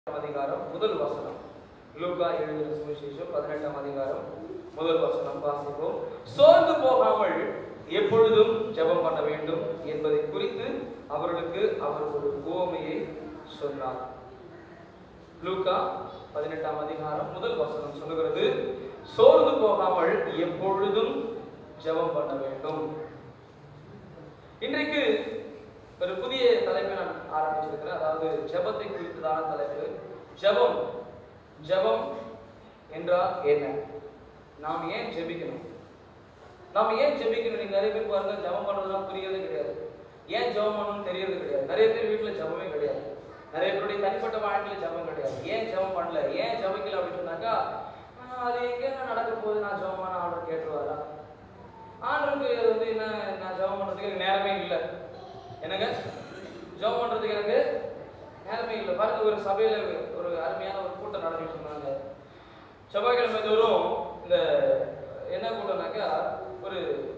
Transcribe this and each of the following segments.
அதிகாரம் முதல் வசனம். லூக்கா எழுதின சுவிசேஷம் 18ஆம் அதிகாரம் முதல் வசனம் வாசிப்போம். சோர்ந்து போகாமல் எப்பொழுதும் ஜெபம் பண்ண வேண்டும் என்பதை குறித்து அவர்களுக்கு அவர் ஒரு உவமையை சொன்னார். லூக்கா 18ஆம் அதிகாரம் முதல் வசனம் சொல்லுகிறது, சோர்ந்து போகாமல் எப்பொழுதும் ஜெபம் பண்ண வேண்டும். இன்றைக்கு ஒரு புதிய தலைப்பை நான் ஆரம்பிச்சிருக்கிறேன். அதாவது ஜெபத்தை குறித்ததான தலைப்பு. ஜெபம் ஜெபம் என்றால் என்ன? நாம் ஏன் ஜெபிக்கணும்? நாம் ஏன் ஜெபிக்கணும்? நீங்க நிறைய பேர் பாருங்க, ஜெபம் பண்றதுலாம் புரியவே கிடையாது. ஏன் ஜெபம் பண்ணணும்னு தெரியறது கிடையாது. நிறைய பேர் வீட்டுல ஜெபமே கிடையாது. நிறைய பேருடைய தனிப்பட்ட வாழ்க்கையில ஜெபம் கிடையாது. ஏன் ஜெபம் பண்ணல, ஏன் ஜெபிக்கல அப்படின்னு சொன்னாக்கா, அது எங்க நடக்க போகுது, நான் ஜெபமான ஆர்டர் கேட்டுருவாரா, ஆண்டவருக்கு என்ன, நான் ஜெபம் பண்றதுக்கு எனக்கு நேரமே இல்லை. எனக்கு ஜெபம் பண்றதுக்கு எனக்கு நேரமே இல்லை. பாருங்க, ஒரு சபையில ஒரு அருமையான ஒரு கூட்டம் நடந்துட்டு இருந்தாங்க. செவ்வாய்க்கிழமை தோறும் இந்த என்ன கூட்டம்னாக்கா, ஒரு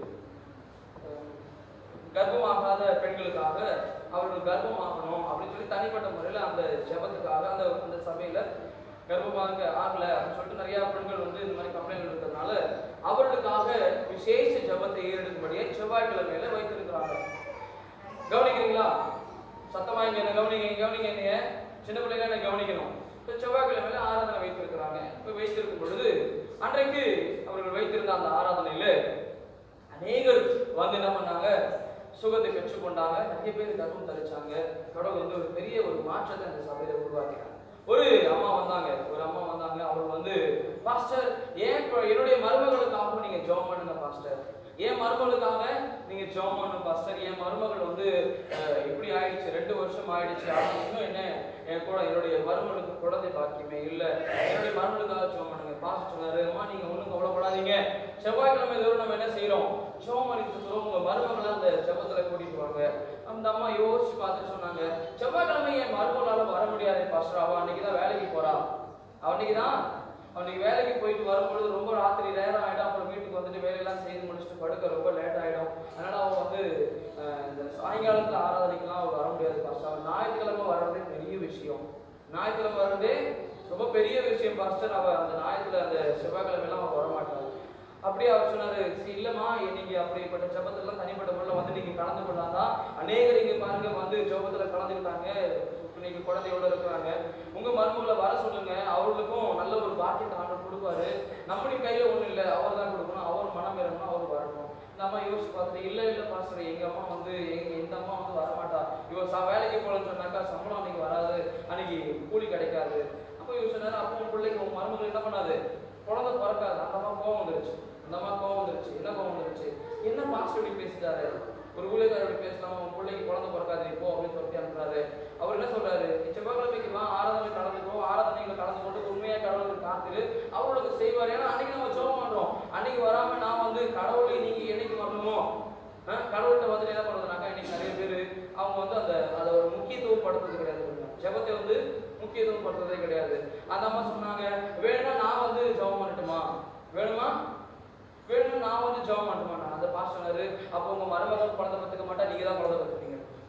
கர்ப்பமாகாத பெண்களுக்காக அவர்கள் கர்ப்பமாகணும் அப்படின்னு சொல்லி தனிப்பட்ட முறையில் அந்த ஜெபத்துக்காக அந்த சபையில கர்ப்பமாக ஆகலை அப்படின்னு சொல்லிட்டு நிறைய பெண்கள் இந்த மாதிரி கம்ப்ளைண்ட் இருக்கிறதுனால அவர்களுக்காக விசேஷ ஜெபத்தை ஏறெடுக்கும்படியே செவ்வாய்க்கிழமையில வைத்திருக்கிறாங்க. கவனிக்கிறீங்களா? சத்தமா இங்க என்ன கவனிங்க என்னைய சின்ன பிள்ளைங்க என்ன கவனிக்கணும். செவ்வாய்க்கிழமையில ஆராதனை வைத்திருக்கிறாங்க. இப்ப வைத்திருக்கும் பொழுது அன்றைக்கு அவர்கள் வைத்திருந்த அந்த ஆராதனையில அநேகர் என்ன பண்ணாங்க, சுகத்தை பெற்றுக்கொண்டாங்க. நிறைய பேர் கர்ப்பம் தரிச்சாங்க. கடவுள் ஒரு பெரிய ஒரு மாற்றத்தை அந்த சபையில உருவாக்கினாங்க. ஒரு அம்மா வந்தாங்க. அவர்கள் பாஸ்டர், ஏன் என்னுடைய மருமகளுக்காக நீங்க ஜெபம் பண்ணுங்க பாஸ்டர், என் மருமகளுக்காக நீங்க ஜெபம் பண்ணுங்க பாஸ்டர், என் மருமகள் இப்படி ஆயிடுச்சு, 2 வருஷம் ஆயிடுச்சு, இன்னும் என்ன என் கூட என்னுடைய மருமகளுக்கு குழந்தை பாக்கியமே இல்லை, என்னுடைய மருமகளுக்காக ஜெபம் பண்ணுங்க. பாஸ்டர் சொன்னாரு, அம்மா நீங்க ஒண்ணும் கவலைப்படாதீங்க, செவ்வாய்க்கிழமை தோறும் நம்ம என்ன செய்யறோம், ஜெபம் பண்ணிட்டு இருக்கிறோம், உங்க மருமகளை அந்த ஜெபத்துல கூட்டிட்டு வாங்க. அந்த அம்மா யோசிச்சு பார்த்துட்டு சொன்னாங்க, செவ்வாய்க்கிழமை என் மருமகளால வர முடியாது பாஸ்டர், அவ அன்னைக்குதான் வேலைக்கு போறா, அவனுக்கு வேலைக்கு போயிட்டு வரும்பொழுது ரொம்ப ராத்திரி நேரம் ஆயிடும், அப்புறம் வீட்டுக்கு வந்துட்டு வேலையெல்லாம் செய்து முடிச்சுட்டு படுக்க ரொம்ப லேட் ஆயிடும். அதனால அவ இந்த சாயங்காலத்துல ஆராதனைக்கெல்லாம் அவ வர முடியாது பாஸ்டர், அவன் ஞாயிற்றுக்கிழமை வர்றதே பெரிய விஷயம், ஞாயிற்றுக்கிழமை வர்றதே ரொம்ப பெரிய விஷயம் பாஸ்டர், அவ அந்த ஞாயிற்றுல அந்த செவ்வாய்க்கிழமை எல்லாம் அவ வரமாட்டாள். அப்படியே அவர் சொன்னாரு, இல்லம்மா நீங்க அப்படிப்பட்ட ஜெபத்துல தனிப்பட்ட முறையில் நீங்க கலந்து கொண்டாதான் அநேகர் இங்க பாருங்க ஜெபத்துல கலந்துக்கிட்டாங்க, இன்னைக்கு குழந்தையோட இருக்கிறாங்க. உங்க மருமகளை வர சொல்லுங்க, அவர்களுக்கும் நல்ல ஒரு பாக்கியத்தை ஆண்டவர் கொடுப்பாரு, நம்முடைய கையில ஒண்ணும் இல்லை, அவர் தான் கொடுக்கணும், அவர் மனம் இறங்கணும், அவர் வரணும். இந்த அம்மா யோசிச்சு பார்த்துட்டு, இல்ல பாஸ்டர், எங்க அம்மா இந்த அம்மா வரமாட்டா, இவ வேலைக்கு போலன்னு சொன்னாக்கா சம்பளம் அன்னைக்கு வராது, அன்னைக்கு கூலி கிடைக்காது. அப்போ இவர் சொன்னாரு, அப்போ உன் பிள்ளைக்கு உங்க மருமகள் என்ன பண்ணாது, குழந்தை பிறக்காது. அந்த அம்மா கோவம் வந்துருச்சு. என்ன கோவம் வந்துருச்சு, என்ன பாஸ்டர் இப்படி பேசிட்டாரு, ஒரு ஊழியக்காரோட பேசலாம், உன் பிள்ளைக்கு குழந்தை பிறக்காது நீ போ அப்படின்னு சொல்லி அனுப்புறாரு. அவர் என்ன சொல்றாரு, செவ்வாய்க்கிழமைக்கு வா, ஆராதனை கலந்துக்கோ, ஆராதனைகளை கலந்து கொண்டு உண்மையா கடவுளுக்கு காத்துரு, அவர்களுக்கு செய்வார். ஏன்னா அன்னைக்கு நம்ம ஜெபம் பண்றோம், அன்னைக்கு வராம நான் கடவுளை நீங்க என்னைக்கு வரணுமோ, கடவுள்கிட்ட என்ன பண்றதுனாக்கா, இன்னைக்கு நிறைய பேர் அவங்க அதை ஒரு முக்கியத்துவம் படுத்துறது கிடையாது, ஜெபத்தை முக்கியத்துவம் படுத்துறதே கிடையாது. அந்த அம்மா சொன்னாங்க, வேணும்னா நான் ஜெபம் பண்ணட்டுமா, வேணும்னா நான் ஜெபம் பண்ணட்டுமா. அந்த பாஸ்டர் சொன்னாரு, அப்போ உங்க மருமகள் குழந்தை பத்துக்க மாட்டா, நீங்க தான் குழந்தை பத்துப்பீங்க.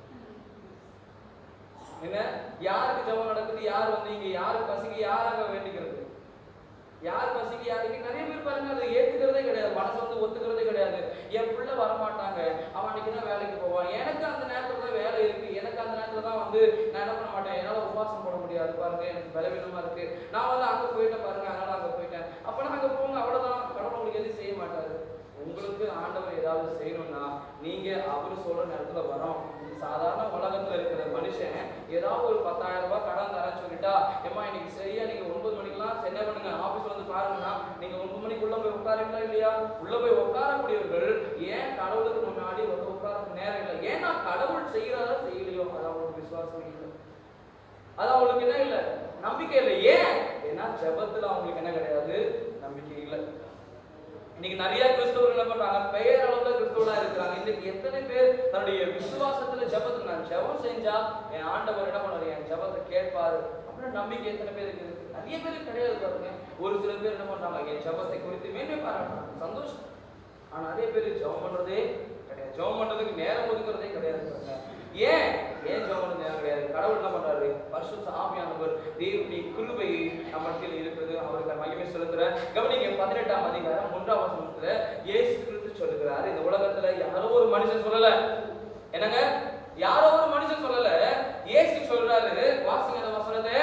என்ன, யாருக்கு ஜெபம் நடக்குது, யார் இங்க யாருக்கு பசிக்கு யாராக வேண்டிக்கிறது, யார் பசிக்கு யாருக்கு, நிறைய பேர் பாருங்க அதை ஏத்துக்கிறதே கிடையாது, மனசு ஒத்துக்கிறதே கிடையாது. என் பிள்ளை வரமாட்டாங்க, அவன் அன்னைக்கு தான் வேலைக்கு போவான், எனக்கு அந்த நேரத்துல தான் வேலை இருக்கு, எனக்கு அந்த நேரத்துல தான் நான் என்ன பண்ண மாட்டேன், என்னால உபவாசம் போட முடியாது பாருங்க, எனக்கு பலவீனமா இருக்கு, நான் அங்க போயிட்டேன் பாருங்க, அதனால அங்க போயிட்டேன். அப்பனா அங்க போங்க, அவ்வளவுதான், கடவுள் உங்களுக்கு எதுவும் செய்ய மாட்டாரு. உங்களுக்கு ஆண்டவர் ஏதாவது செய்யணும்னா நீங்க அவரு சொல்ற நேரத்துல வரோம். சாதாரண உலகத்துல இருக்கிற மனுஷன் ஏதாவது ஒரு 10,000 ரூபாய் கடன் தரேன்னு சொல்லிட்டா, ஏமா இன்னைக்கு சரியா நீங்க 9 மணிக்கெல்லாம் என்ன பண்ணுங்க, ஆபீஸ்ல பாருங்கன்னா நீங்க 9 மணிக்குள்ள போய் உட்காருங்களா இல்லையா? உள்ள போய் உட்காரக்கூடியவர்கள் ஏன் கடவுளுக்கு முன்னாடி உட்கார நேரம் இல்லை, ஏன்னா கடவுள் செய்யறதா செய்யலையோ அது அவங்களுக்கு விசுவாசம் இல்லை, அது அவங்களுக்கு என்ன இல்லை, நம்பிக்கை இல்லை. ஏன்? ஏன்னா ஜெபத்துல அவங்களுக்கு என்ன கிடையாது, நம்பிக்கை இல்லை. இன்னைக்கு நிறைய கிறிஸ்தவர்கள் என்ன பண்றாங்க, பெயர் அளவுல கிறிஸ்தவர்களா இருக்கிறாங்க. இன்னைக்கு எத்தனை பேர் தன்னுடைய விசுவாசத்துல ஜெபத்துல, நான் ஜெபம் செஞ்சா என் ஆண்டவர் என்ன பண்ணுவாரு, என் ஜெபத்தை கேட்பாரு அப்படின்னு நம்பிக்கை எத்தனை பேருக்கு இருக்கு? நிறைய பேருக்கு கிடையாது பாருங்க. ஒரு சில பேர் என்ன பண்றாங்க, என் ஜெபத்தை குறித்து மேன்மை பாராட்டுறாங்க, சந்தோஷம். ஆனா நிறைய பேர் ஜெபம் பண்றதே கிடையாது, ஜெபம் பண்றதுக்கு நேரம் ஒதுக்குறதே கிடையாது பாருங்க. ஏன்? ஏன் ஜெபம் நேரம் கிடையாது. கடவுள் என்ன பண்றாரு? பரிசுத்த ஆவியானவர் தேவனுடைய கிருபையை நம்மிடத்தில் இருக்குது. அவருக்கு மகிமை செலுத்துறார். கவனிங்க 18ஆம் அதிகாரம் 1ஆம் வசனத்துல இயேசு கிறிஸ்து சொல்லுகிறார், இந்த உலகத்துல யாரோ ஒரு மனுஷன் சொல்லல. என்னங்க? யாரோ ஒரு மனுஷன் சொல்லல, இயேசு சொல்றாரு. வாசிங்க அந்த வசனத்தை.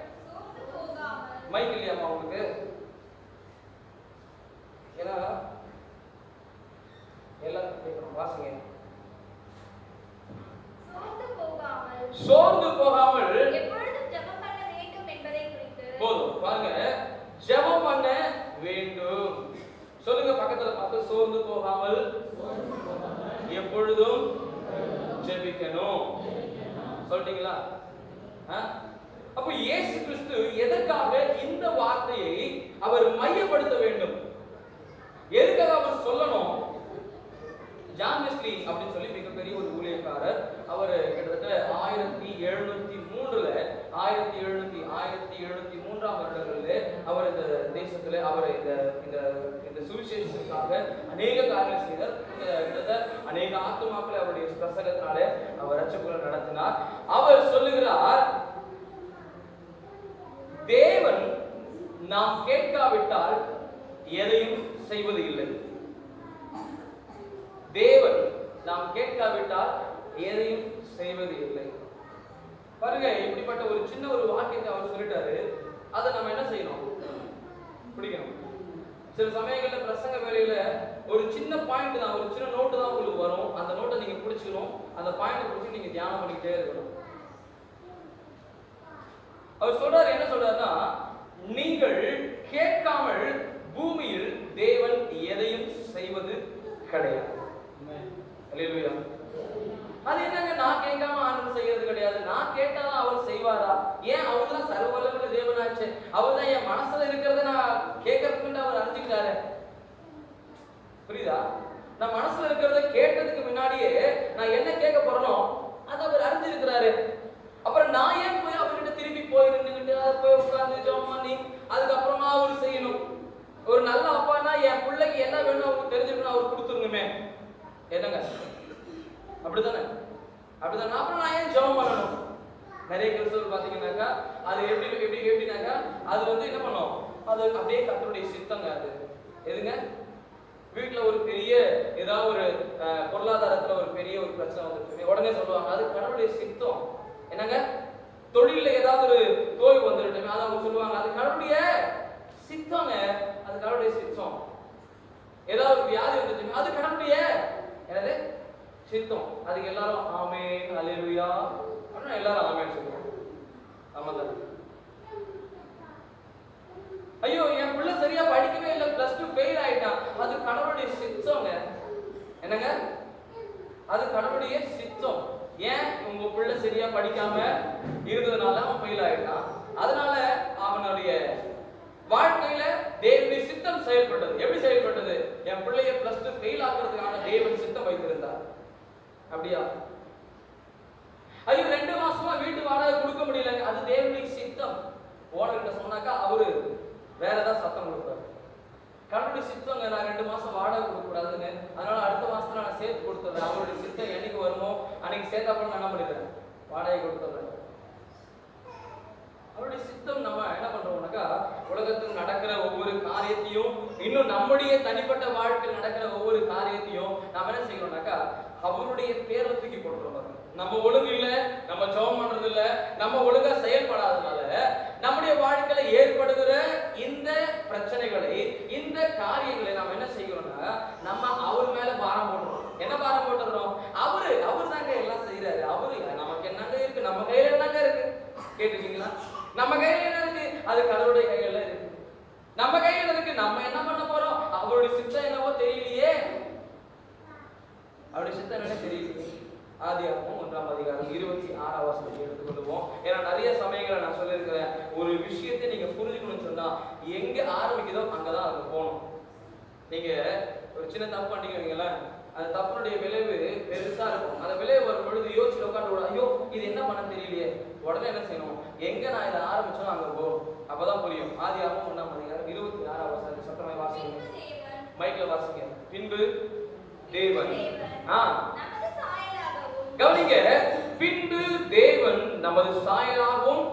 மைக் இல்லையாமா உங்களுக்கு? ஏன்னா எல்லாரும் கேட்கணும். வாசிங்க. சோர்ந்து போகாமல் எப்பொழுதும் ஜெபம் பண்ண வேண்டும் என்பதை குறித்து. போதும் பாருங்க, ஜெபம் பண்ண வேண்டும். சொல்லுங்க பக்கத்துல பார்த்து, சோர்ந்து போகாமல் எப்பொழுதும் ஜெபிக்கணும். சொல்றீங்களா? அப்ப இயேசு கிறிஸ்து எதற்காக இந்த வார்த்தையை அவர் மையப்படுத்த வேண்டும்? எதுக்காக அவர் சொல்லணும்? ஜான் வெஸ்லி அப்படின்னு சொல்லி மிகப்பெரிய ஒரு ஊழியக்காரர். அவர் கிட்டத்தட்ட 1703ஆம் வருடங்களில் அவர் இந்த தேசத்துல அவர் இந்த சுவிசேஷத்துக்காக அநேக காரியங்கள் செய்தார். கிட்டத்தட்ட அநேக ஆத்துமாக்களை அவருடைய பிரசங்கத்தினால அவர் ரட்சகரை நடத்தினார். அவர் சொல்லுகிறார், தேவன் நாம் கேட்காவிட்டால் எதையும் செய்வது இல்லை. தேவன் நாம் கேட்காவிட்டால் எதையும் செய்வது இல்லை. பாருங்க, இப்படிப்பட்ட ஒரு சின்ன ஒரு வாக்கியத்தை அவர் சொல்லிட்டாரு. அதை நம்ம என்ன செய்யணும்? பிடிக்கணும். சில சமயங்கள்ல பிரசங்க வேலையில ஒரு சின்ன பாயிண்ட் தான், ஒரு சின்ன நோட்டு தான் உங்களுக்கு வரும். அந்த நோட்டை நீங்க பிடிச்சிக்கணும். அந்த பாயிண்ட் பிடிச்சி நீங்க தியானம் பண்ணிக்கிட்டே இருக்கணும். அவர் சொல்றாரு, என்ன சொல்றாருன்னா, நீங்கள் கேட்காமல் பூமியில் தேவன் எதையும் செய்வது கிடையாது. அல்லேலூயா. அது என்னங்க, நான் கேட்காம ஆண்டவர் செய்யறது கிடையாது? நான் கேட்டாதான் அவர் செய்வாரா? ஏன்? அவர் தான் சர்வவல்லமையுள்ள தேவனாச்சு. அவர் தான் என் மனசுல இருக்கிறத நான் கேட்கறதுக்கு அவர் அறிஞ்சுக்கிட்டாரு. புரியுதா? நான் மனசுல இருக்கிறத கேட்டதுக்கு முன்னாடியே நான் என்ன கேட்க போறேனோ அதை அவர் அறிஞ்சிருக்கிறாரு. அப்புறம் நான் ஏன் போய் அவர்கிட்ட திரும்பி போய் நின்றுகிட்டு போய் உட்கார்ந்து ஜெபம் பண்ணி அதுக்கப்புறமா அவர் செய்யணும்? ஒரு நல்ல அப்பானா என் பிள்ளைக்கு என்ன வேணும் அவருக்கு தெரிஞ்சுக்கணும், அவர் கொடுத்துருணுமே. என்னங்க? அப்படிதானே? அப்படிதானே? அப்புறம் நான் ஏன் ஜெபம் பண்ணணும்? நிறைய கிறிஸ்தவர்கள் பாத்தீங்கன்னாக்கா அது எப்படினாக்கா அது வந்து என்ன பண்ணும், அது அப்படியே கர்த்தருடைய சித்தங்க. அது எதுங்க? வீட்டுல ஒரு பெரிய ஏதாவது ஒரு பொருளாதாரத்துல ஒரு பெரிய ஒரு பிரச்சனை வந்துட்டு உடனே சொல்லுவாங்க அது கடவுளுடைய சித்தம். என்னங்க? தொழில ஏதாவது ஒரு தோல்வி வந்துட்டு அதை அவங்க சொல்லுவாங்க அது கடவுளுடைய சித்தங்க. அது கடவுளுடைய சித்தம். ஏதாவது ஒரு வியாதி வந்துட்டு அது கடவுளுடைய என்னது சித்தம். அதுக்கு எல்லாரும் ஆமென் அல்லேலூயா அப்படின்னா எல்லாரும் ஆமென் சொல்லுவாங்க. ஆமாம். ஐயோ என் பிள்ளை சரியா படிக்கவே இல்லை, +2 ஃபெயில் ஆயிட்டான், அது கடவுளுடைய சித்தங்க. என்னங்க? அது கடவுளுடைய சித்தம். ஏன்? உங்க பிள்ளை சரியா படிக்காம இருந்ததுனால அவன் ஃபெயில் ஆயிட்டான். அதனால அவனுடைய வாழ்க்கையில தேவனுடைய சித்தம் செயல்பட்டது. எப்படி செயல்பட்டது? என் பிள்ளைய +2 ஃபெயில் ஆக்குறதுக்கான தேவன் சித்தம் வைத்திருந்தார். அப்படியா? ஐயோ 2 மாசமா வீட்டு வாடகை கொடுக்க முடியல, அது தேவனுடைய சித்தம். ஓனர்கிட்ட சொன்னாக்கா அவரு வேற ஏதாவது சத்தம் கொடுப்பாரு. கடவுளுடைய சித்தங்க, நான் 2 மாசம் வாடகை கொடுக்க கூடாதுன்னு, அதனால அடுத்த மாசத்துல நான் சேர்த்து கொடுத்துறேன். அவருடைய சித்தம் என்னைக்கு வருமோ அன்னைக்கு சேர்த்தாப்புல நான் என்ன பண்ணிடுறேன், வாடகை கொடுத்துறேன். அவருடைய சித்தம். நம்ம என்ன பண்றோம்னாக்கா உலகத்தில் நடக்கிற ஒவ்வொரு காரியத்தையும், இன்னும் நம்முடைய தனிப்பட்ட வாழ்க்கையில் நடக்கிற ஒவ்வொரு காரியத்தையும் நாம என்ன செய்யணும்னாக்கா அவருடைய பேரை தூக்கி போட்டுறோம். நம்ம ஒழுங்கு இல்ல, நம்ம ஜெபம் பண்றது இல்ல, நம்ம ஒழுங்கா செயல்படாதனால நம்முடைய வாழ்க்கையில ஏற்படுகிற இந்த பிரச்சனைகளை, இந்த காரியங்களை நாம என்ன செய்யறோம்னா நம்ம அவர் மேல பாரம் போட்டுறோம். என்ன பாரம் போட்டுறோம்? அவர் தாங்க எல்லாம் செய்யறாரு. அவரு நமக்கு என்னங்க இருக்கு, நம்ம கையில என்னங்க இருக்கு? கேட்டுட்டீங்களா? நம்ம கையில என்ன இருக்கு? அது கடவுளுடைய கையில இருக்கு. நம்ம கையில இருக்கு, நம்ம என்ன பண்ண போறோம்? அவருடைய சித்தம் என்னவோ தெரியலையே. அவருடைய சித்தம் என்ன தெரியலையே. ஆதியாகமம் 1ஆம் அதிகாரம் 26ஆம் வசனத்தை எடுத்துக்கொள்வோம். ஏன்னா நிறைய சமயங்களை நான் சொல்லியிருக்கிறேன், ஒரு விஷயத்தை நீங்க புரிஞ்சுக்கணும்னு சொன்னா எங்க ஆரம்பிக்குதோ அங்கதான் அது போகணும். நீங்க ஒரு சின்ன தப்பு பண்ணிக்கிறீங்களா, அந்த தப்புனுடைய விளைவு பெருசா இருக்கும். அந்த விளைவு வரும் பொழுது யோசிச்சு உட்காந்து ஐயோ இது என்ன பண்ண தெரியலையே, உடனே என்ன செய்யணும், எங்க நான் இதை ஆரம்பிச்சோம் அங்க போகணும். அப்பதான் புரியும். ஆதியாகமம் 1ஆம் அதிகாரம் 26ஆம் வசனத்தை சத்தமாய் வாசிங்க, மைக்ல வாசிங்க. பின்பு தேவன் கவனிங்க, பின்பு நமது சாயலாகவும்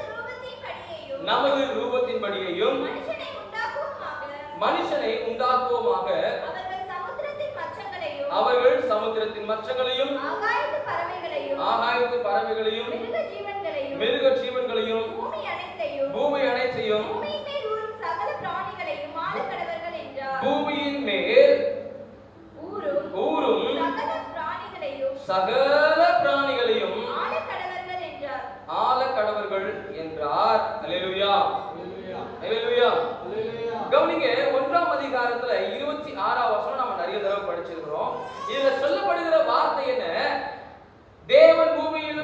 நமது ரூபத்தின்படியையும் மனுஷனை உண்டாக்குவோமாக. அவர்கள் சமுத்திரத்தின் மச்சங்களையும் ஆகாயத்து பறவைகளையும் மிருக ஜீவன்களையும் பூமி அனைத்தையும் பூமியின் மேல் ஊரும் சகல பிராணிகளையும் ஆளக்கடவர்கள் என்றார். அல்லேலூயா, அல்லேலூயா. கவனிங்க, 1ஆம் அதிகாரத்துல 26ஆம் வசனம் நம்ம நிறைய தடவை படிச்சிருக்கிறோம். இதுல சொல்லப்படுகிற வார்த்தை என்ன? தேவன்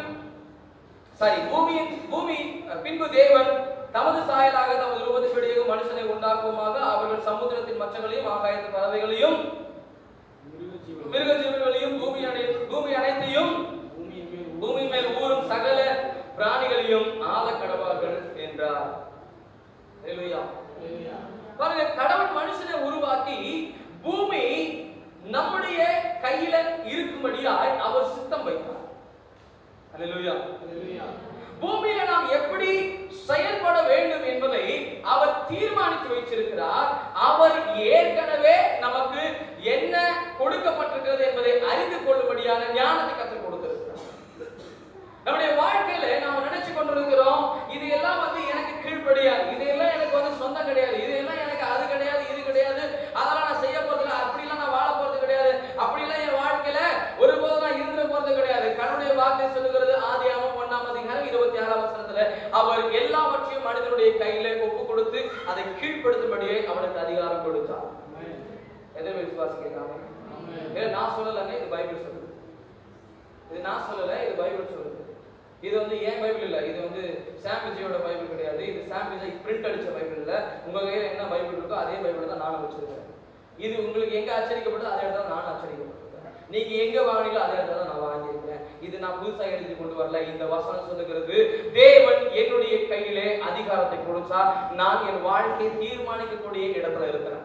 பூமி பின்பு தேவன் தமது சாயலாக தமது ரூபத்தின்படியே மனுஷனை உண்டாக்குவோமாக. அவர்கள் சமுத்திரத்தின் மச்சங்களையும் ஆகாயத்து பறவைகளையும் மிருக ஜீவன்களையும் பூமி அனைத்தையும் பூமி மேல் ஊரும் சகல பிராணிகளையும் ஆளக்கடவார்கள் என்றார். அல்லேலூயா. பாருங்க, கடவுள் மனுஷனை உருவாக்கி பூமி நம்முடைய கையில இருக்கும்படியாய் அவர் சித்தம் வைத்தார். அல்லேலூயா. பூமியில நாம் எப்படி செயல்பட வேண்டும் என்பதை அவர் தீர்மானித்து வைத்திருக்கிறார். அவர் ஏற்கனவே நமக்கு என்ன கொடுக்கப்பட்டிருக்கிறது என்பதை அறிந்து கொள்ளும்படியான ஞானத்தை கற்றுக் கொடுத்திருக்கிறார். நம்முடைய வாழ்க்கையில நாம நினைச்சு கொண்டிருக்கிறோம், இது எல்லாம் எனக்கு கீழ்ப்படியாது, இதெல்லாம் எனக்கு சொந்தம் கிடையாது, இதெல்லாம் எனக்கு அது கிடையாது, இது கிடையாது, அதெல்லாம் நான் செய்ய போறதில்லை, அப்படிலாம் நான் வாழ போறது கிடையாது, அப்படிலாம் என் வாழ்க்கையில ஒருபோதும் நான் இருந்துட போறது கிடையாது. கடவுளுடைய வார்த்தை சொல்லுகிறது, ஆதியாகமம் 1ஆம் அதிகாரம் 26ஆம் வசனத்துல, அவர் எல்லாவற்றையும் மனிதனுடைய கையில ஒப்பு கொடுத்து அதை கீழ்ப்படுத்தும்படியே அவனுக்கு அதிகாரம் கொடுத்தார். எதை விசுவாசிக்கிறாங்க? நான் சொல்லலங்க, இது பைபிள் சொல்லுது. இது நான் சொல்லல, இது பைபிள் சொல்லுது. இது ஏன் பைபிள் இல்ல, இது சாம் விஜயோட பைபிள் கிடையாது. இது சாம் விஜய் பிரிண்ட் அடிச்ச பைபிள் இல்ல. உங்க கையில என்ன பைபிள் இருக்கோ அதே பைபிள் தான் நானும் வச்சிருக்கேன். இது உங்களுக்கு எங்க அச்சடிக்கப்பட்டதோ அதே இடத்துல நானும் அச்சடிக்கப்பட்டிருக்கேன். நீங்க எங்க வாங்கினீங்களோ அதே இடத்துல தான் நான் வாங்கியிருக்கேன். இது நான் புதுசா எழுதி கொண்டு வரல. இந்த வசனம் சொல்லுகிறது, தேவன் என்னுடைய கையிலே அதிகாரத்தை கொடுத்தா நான் என் வாழ்க்கையை தீர்மானிக்கக்கூடிய இடத்துல இருக்கிறேன்.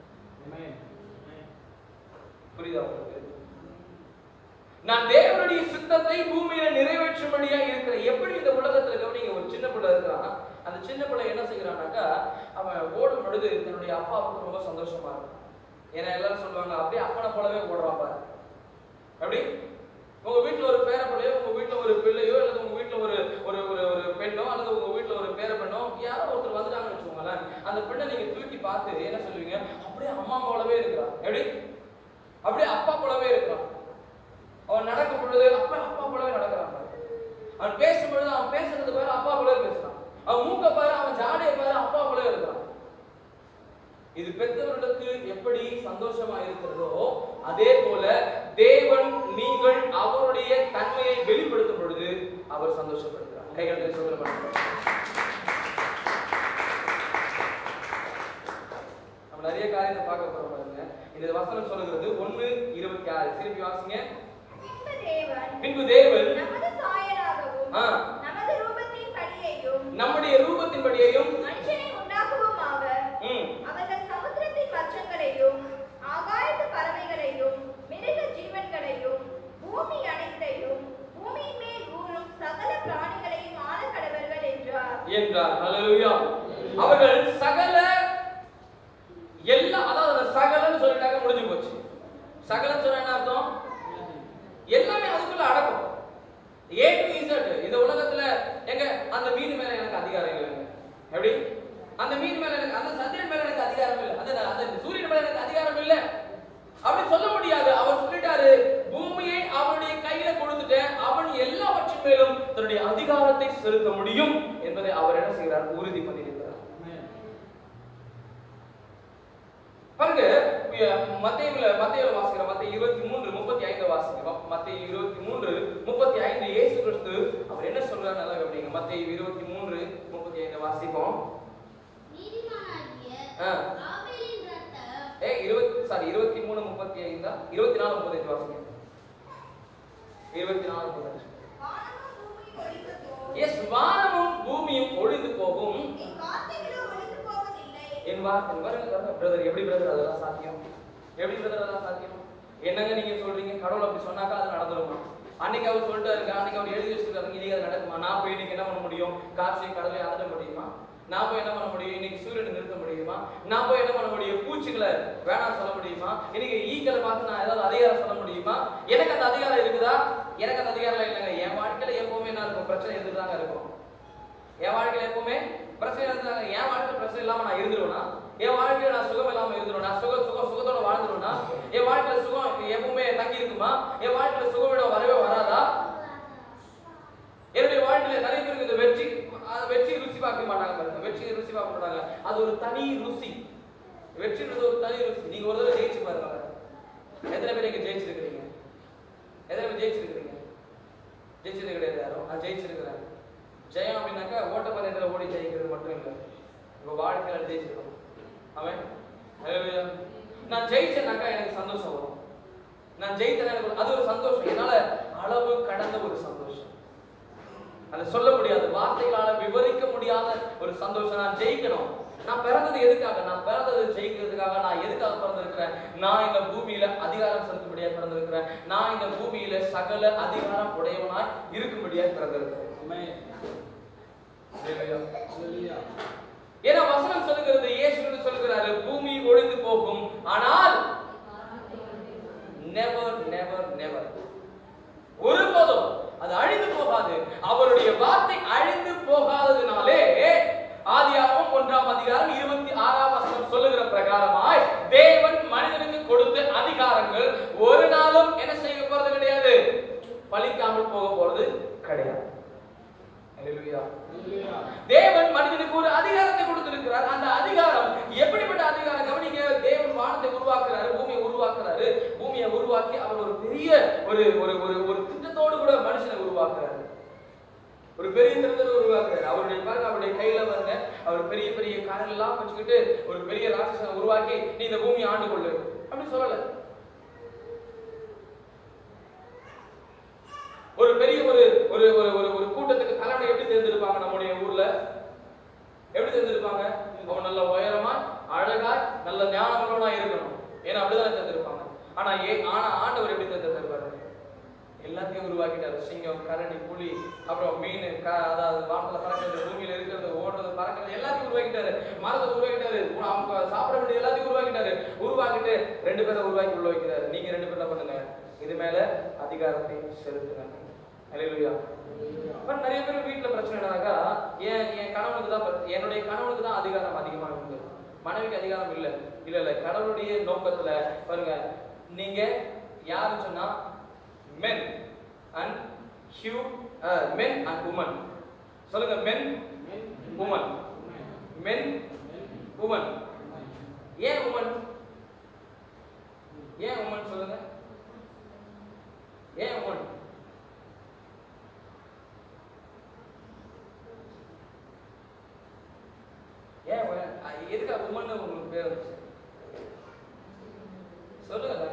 புரியுதா உங்களுக்கு? நான் தேவனுடைய சித்தத்தை பூமியில நிறைவேற்றும்படியா இருக்கிறேன். எப்படி இந்த உலகத்துல கவனிங்க, ஒரு சின்ன பிள்ளை இருக்கிறான். அந்த சின்ன பிள்ளை என்ன செய்யறான்னாக்கா, அவன் ஓடும் பொழுது தன்னுடைய அப்பாவுக்கு ரொம்ப சந்தோஷமா இருக்கும். ஏன்னா எல்லாரும் சொல்லுவாங்க, அப்படியே அப்பனை போலவே ஓடுறான் பாரு. அப்படி உங்க வீட்டுல ஒரு பேர பிள்ளையோ, உங்க வீட்டுல ஒரு பிள்ளையோ, அல்லது உங்க வீட்டுல ஒரு ஒரு ஒரு பெண்ணோ, அல்லது உங்க வீட்டுல ஒரு பேர பெண்ணோ யாரோ ஒருத்தர் வந்துட்டாங்கன்னு வச்சுக்கோங்களேன், அந்த பெண்ணை நீங்க தூக்கி பார்த்து என்ன சொல்லுவீங்க? அப்படியே அம்மா போலவே இருக்கிறான். எப்படி? அப்படியே அப்பா போலவே இருக்கிறான். அவன் நடக்கும் பொழுது அப்பா போலவே நடக்கிறான். அவன் பேசும் பொழுது அவன் பேசுறது பாரு அப்பா போலவே பேசுறான். அவன் மூக்க பாரு, அவன் ஜாடையை பாரு, அப்பா போலவே இருக்கிறான். இது பெற்றவர்களுக்கு எப்படி சந்தோஷமா இருக்கிறதோ அதே போல தேவன் நீங்கள் அவருடைய தன்மையை வெளிப்படுத்தும் பொழுது அவர் சந்தோஷப்படுகிறார். கைகளை சொல்லுங்க. நம்ம நிறைய காரியத்தை பார்க்க போறோம் பாருங்க. இந்த வசனம் சொல்லுகிறது 1:26. திருப்பி வாசிங்க. பின்பு தேவன் நம்முடைய ரூபத்தின்படியையும் மனுஷனை உண்டாக்குவோமாக. அவர்கள் சமுத்திரத்தின் மச்சங்களையும் ஆகாயத்து பறவைகளையும் மிருக ஜீவன்களையும் பூமி அனைத்தையும் பூமியின் மேல் ஊரும் சகல பிராணிகளையும் ஆளக்கடவர்கள் என்றார். ஹல்லேலூயா. அவர்கள் சகல எல்லா, அதாவது சகலன்னு சொல்லிட்டாங்க, முடிஞ்சு போச்சு. சகலன்னு சொன்னா என்ன அர்த்தம்? எல்லாமே அதுக்குள்ள அடக்கும். A to Z. இந்த உலகத்துல எங்க அந்த மீன் மேல எனக்கு அதிகாரம் இல்லைங்க. எப்படி? அந்த மீன் மேல எனக்கு, அந்த சந்திரன் மேல எனக்கு அதிகாரம் இல்லை, அந்த சூரியன் மேல எனக்கு அதிகாரம் இல்லை அப்படி சொல்ல முடியாது. அவர் சொல்லிட்டாரு, பூமியை அவருடைய கையில கொடுத்துட்டேன், அவன் எல்லாவற்றின் மேலும் தன்னுடைய அதிகாரத்தை செலுத்த முடியும் என்பதை அவர் என்ன செய்கிறார்? உறுதி பண்ணியிருக்கிறார். பாருங்க, மத்தேயுல வாசிக்கிற மத்தேயு 23:35 வாசிங்க. மத்தேயு 23:35 இயேசு கிறிஸ்து அவர் என்ன சொல்றாரு நல்லா கவனிங்க. மத்தேயு 23:35 வாசிப்போம். நீதிமானாகிய ஆபேலின் இரத்தம் 23:35 24:35 வாசிங்க. 24:35. எஸ், வானமும் பூமியும் ஒழிந்து போகும், என் வார்த்தை பிரதர். எப்படி பிரதர் அதெல்லாம் சாத்தியம்? எப்படி பிரதர் அதெல்லாம் சாத்தியம்? என்னங்க நீங்க சொல்றீங்க? கடவுள் அப்படி சொன்னாக்கா அது நடந்துருமா? அன்னைக்கு அவர் சொல்லிட்டாருங்க, அன்னைக்கு அவர் எழுதி வச்சிருக்காரு, இன்னைக்கு அது நடக்குமா? நான் போய் இன்னைக்கு என்ன பண்ண முடியும்? காற்றையும் கடலையும் அதட்ட முடியுமா? நான் போய் என்ன பண்ண முடியும்? இன்னைக்கு சூரியனை நிறுத்த முடியுமா? நான் போய் என்ன பண்ண முடியும்? பூச்சிகளை வேணாம் சொல்ல முடியுமா? இன்னைக்கு ஈக்களை பார்த்து நான் ஏதாவது அதிகாரம் சொல்ல முடியுமா? எனக்கு அந்த அதிகாரம் இருக்குதா? எனக்கு அந்த அதிகாரம் இல்லைங்க. என் வாழ்க்கையில எப்பவுமே என்ன இருக்கும்? பிரச்சனை இருந்துட்டு தாங்க இருக்கும். என் வாழ்க்கையில எப்பவுமே பிரச்சனை இருந்தாங்க. என் வாழ்க்கையில பிரச்சனை இல்லாம நான் இருந்துருவேனா? என் வாழ்க்கையில நான் சுகம் இல்லாம இருந்துருவேன்? நான் சுகத்தோட வாழ்ந்துருவேனா? என் வாழ்க்கையில சுகம் எப்பவுமே தங்கி இருக்குமா? என் வாழ்க்கையில சுகவிடம் வரவே வராதா? என்னுடைய வாழ்க்கையில நிறைய பேருக்கு இந்த வெற்றி ருசி பார்க்க மாட்டாங்க. வெற்றி ருசி பார்க்க மாட்டாங்க. அது ஒரு தனி ருசி. வெற்றின்றது ஒரு தனி ருசி. நீங்க ஒரு தடவை ஜெயிச்சு பாருங்க. எத்தனை பேர் நீங்க ஜெயிச்சிருக்கிறீங்க? எத்தனை பேர் ஜெயிச்சிருக்கிறீங்க? ஜெயிச்சது கிடையாது யாரும். நான் ஜெயிச்சிருக்கிறேன். ஜெயம் அப்படின்னாக்கா ஓட்டப்பந்தயத்தில் ஓடி ஜெயிக்கிறது மட்டும் இல்லை, உங்க வாழ்க்கையில ஜெயிச்சிருக்கணும். அவன் நான் ஜெயிச்சேனாக்கா எனக்கு சந்தோஷம் வரும். நான் ஜெயித்தேன் எனக்கு அது ஒரு சந்தோஷம். என்னால அளவு கடந்த ஒரு சந்தோஷம். அதை சொல்ல முடியாது, வார்த்தைகளால விவரிக்க முடியாத ஒரு சந்தோஷம். நான் ஜெயிக்கணும். நான் பிறந்தது எதுக்காக? நான் பிறந்தது ஜெயிக்கிறதுக்காக. நான் எதுக்காக பிறந்திருக்கிறேன்? நான் இந்த பூமியில அதிகாரம் செலுத்தும்படியா பிறந்திருக்கிறேன். நான் இந்த பூமியில சகல அதிகாரம் உடையவனாய் இருக்கும்படியா பிறந்திருக்கிறேன். ஏன்னா வசனம் சொல்லுகிறது, இயேசு சொல்லுகிறாரு, பூமி ஒழிந்து போகும், ஆனால் நெவர் நெவர் நெவர், ஒருபோதும் அது அழிந்து போகாது. அவருடைய வார்த்தை அழிந்து போகாததினாலே ஆதியாகமம் 1ஆம் அதிகாரம் 26ஆம் வசனம் சொல்லுகிற பிரகாரமாய் தேவன் மனிதனுக்கு கொடுத்த அதிகாரங்கள் ஒரு நாளும் என்ன செய்ய போறது கிடையாது, பலிக்காமல் போக போறது கிடையாது. ஹல்லேலூயா. தேவன் மனிதனுக்கு ஒரு அதிகாரத்தை கொடுத்திருக்கிறார். அந்த அதிகாரம் எப்படிப்பட்ட அதிகாரம்? கவனிங்க. தேவன் வானத்தை உருவாக்குறாரு, பூமியை உருவாக்குறாரு. பூமியை உருவாக்கி அவர் ஒரு பெரிய ஒரு ஒரு திட்டத்தோடு கூட மனுஷனை உருவாக்குறாரு. ஒரு பெரிய திட்டத்தை உருவாக்குறாரு. அவருடைய கையில வந்து அவர் பெரிய பெரிய காரணம் எல்லாம் வச்சுக்கிட்டு ஒரு பெரிய ராட்சசனை உருவாக்கி நீ இந்த பூமியை ஆண்டு கொள்ளு அப்படி சொல்லல. ஒரு பெரிய ஒரு கூட்டத்துக்கு தலைவனை எப்படி தேர்ந்தெடுப்பாங்க? நம்முடைய ஊர்ல எப்படி தேர்ந்தெடுப்பாங்க? அவன் நல்ல உயரமா அழகா நல்ல ஞானவனா இருக்கணும். ஏன்னா அப்படிதான் தேர்ந்தெடுப்பாங்க. ஆனா ஆண்டவர் எப்படி தேர்ந்தெடுப்பாரு? எல்லாத்தையும் உருவாக்கிட்டாரு. சிங்கம், கரடி, புலி, அப்புறம் மீன், அதாவது வானத்துல பறக்கிறது, பூமியில இருக்கிறது, ஓடுறது, பறக்கிறது எல்லாத்தையும் உருவாக்கிட்டாரு. மரத்தை உருவாக்கிட்டாரு. அவங்க சாப்பிட வேண்டிய எல்லாத்தையும் உருவாக்கிட்டாரு. உருவாக்கிட்டு 2 பேரை உருவாக்கி உள்ள வைக்கிறாரு. நீங்க 2 பேர் என்ன பண்ணுங்க? இது மேல அதிகாரத்தை செலுத்துங்க. ஹல்லேலூயா. பட் நிறைய பேர் வீட்டுல பிரச்சனை என்னன்னாக்கா, என் கணவனுக்கு தான், என்னுடைய கணவனுக்கு தான் அதிகாரம் அதிகமா இருக்கு, மனைவிக்கு அதிகாரம் இல்ல. இல்ல கடவுளுடைய நோக்கத்துல பாருங்க, நீங்க யாருன்னு சொன்னா men and women. சொல்லுங்க, men women. men women. ஏன் women? ஏன் women சொல்லுங்க? ஏன் women? ஏன் எதுக்கு women உங்களுக்கு பேர் வந்துச்சு? சொல்லுங்க.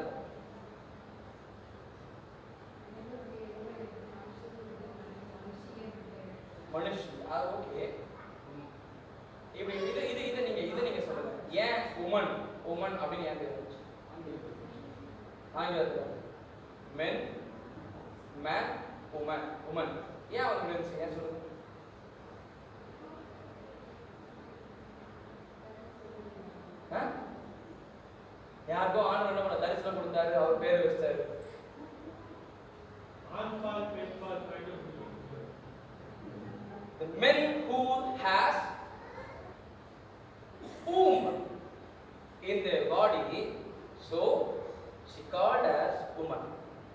மனுஷன். ஓகே. இப்படி இத நீங்க சொல்லுங்க. ஏன் woman அப்படின்னு ஏன் பேர் வந்துச்சு? ஆங்கிலத்துல men, man, woman. ஏன் அவங்க பேர்? ஏன் சொல்லுங்க. யாருக்கோ ஆண் என்ன பண்ண தரிசனம் கொடுத்தாரு, அவர் பேர் வச்சாரு. The men who has womb in their body, so she called as woman.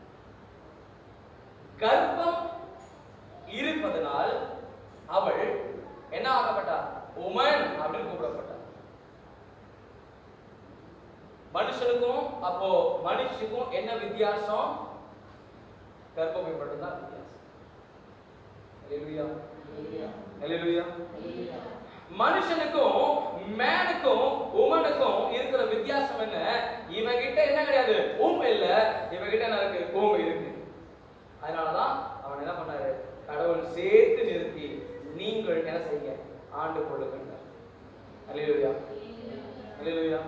கர்ப்பம் இருப்பதனால் அவள் என்ன ஆகப்பட்டார்? woman அப்படின்னு கூப்பிடப்பட்டார். மனுஷனுக்கும் அப்போ மனுஷனுக்கும் என்ன வித்தியாசம்? கர்ப்பம் மட்டும்தான் வித்தியாசம். ஹல்லேலூயா. ஹல்லேலூயா. மனுஷனுக்கும் மேனுக்கும் உமனுக்கும் இருக்கிற வித்தியாசம் என்ன? இவகிட்ட என்ன கிடையாது? இல்ல. இவகிட்ட என்ன இருக்கு? இருக்கு. அதனாலதான் அவன் என்ன பண்ணாரு? கடவுள் சேர்த்து நிறுத்தி நீங்கள் என்ன செய்யுங்க? ஆண்டு கொள்ளுங்கள். ஹல்லேலூயா. ஹல்லேலூயா.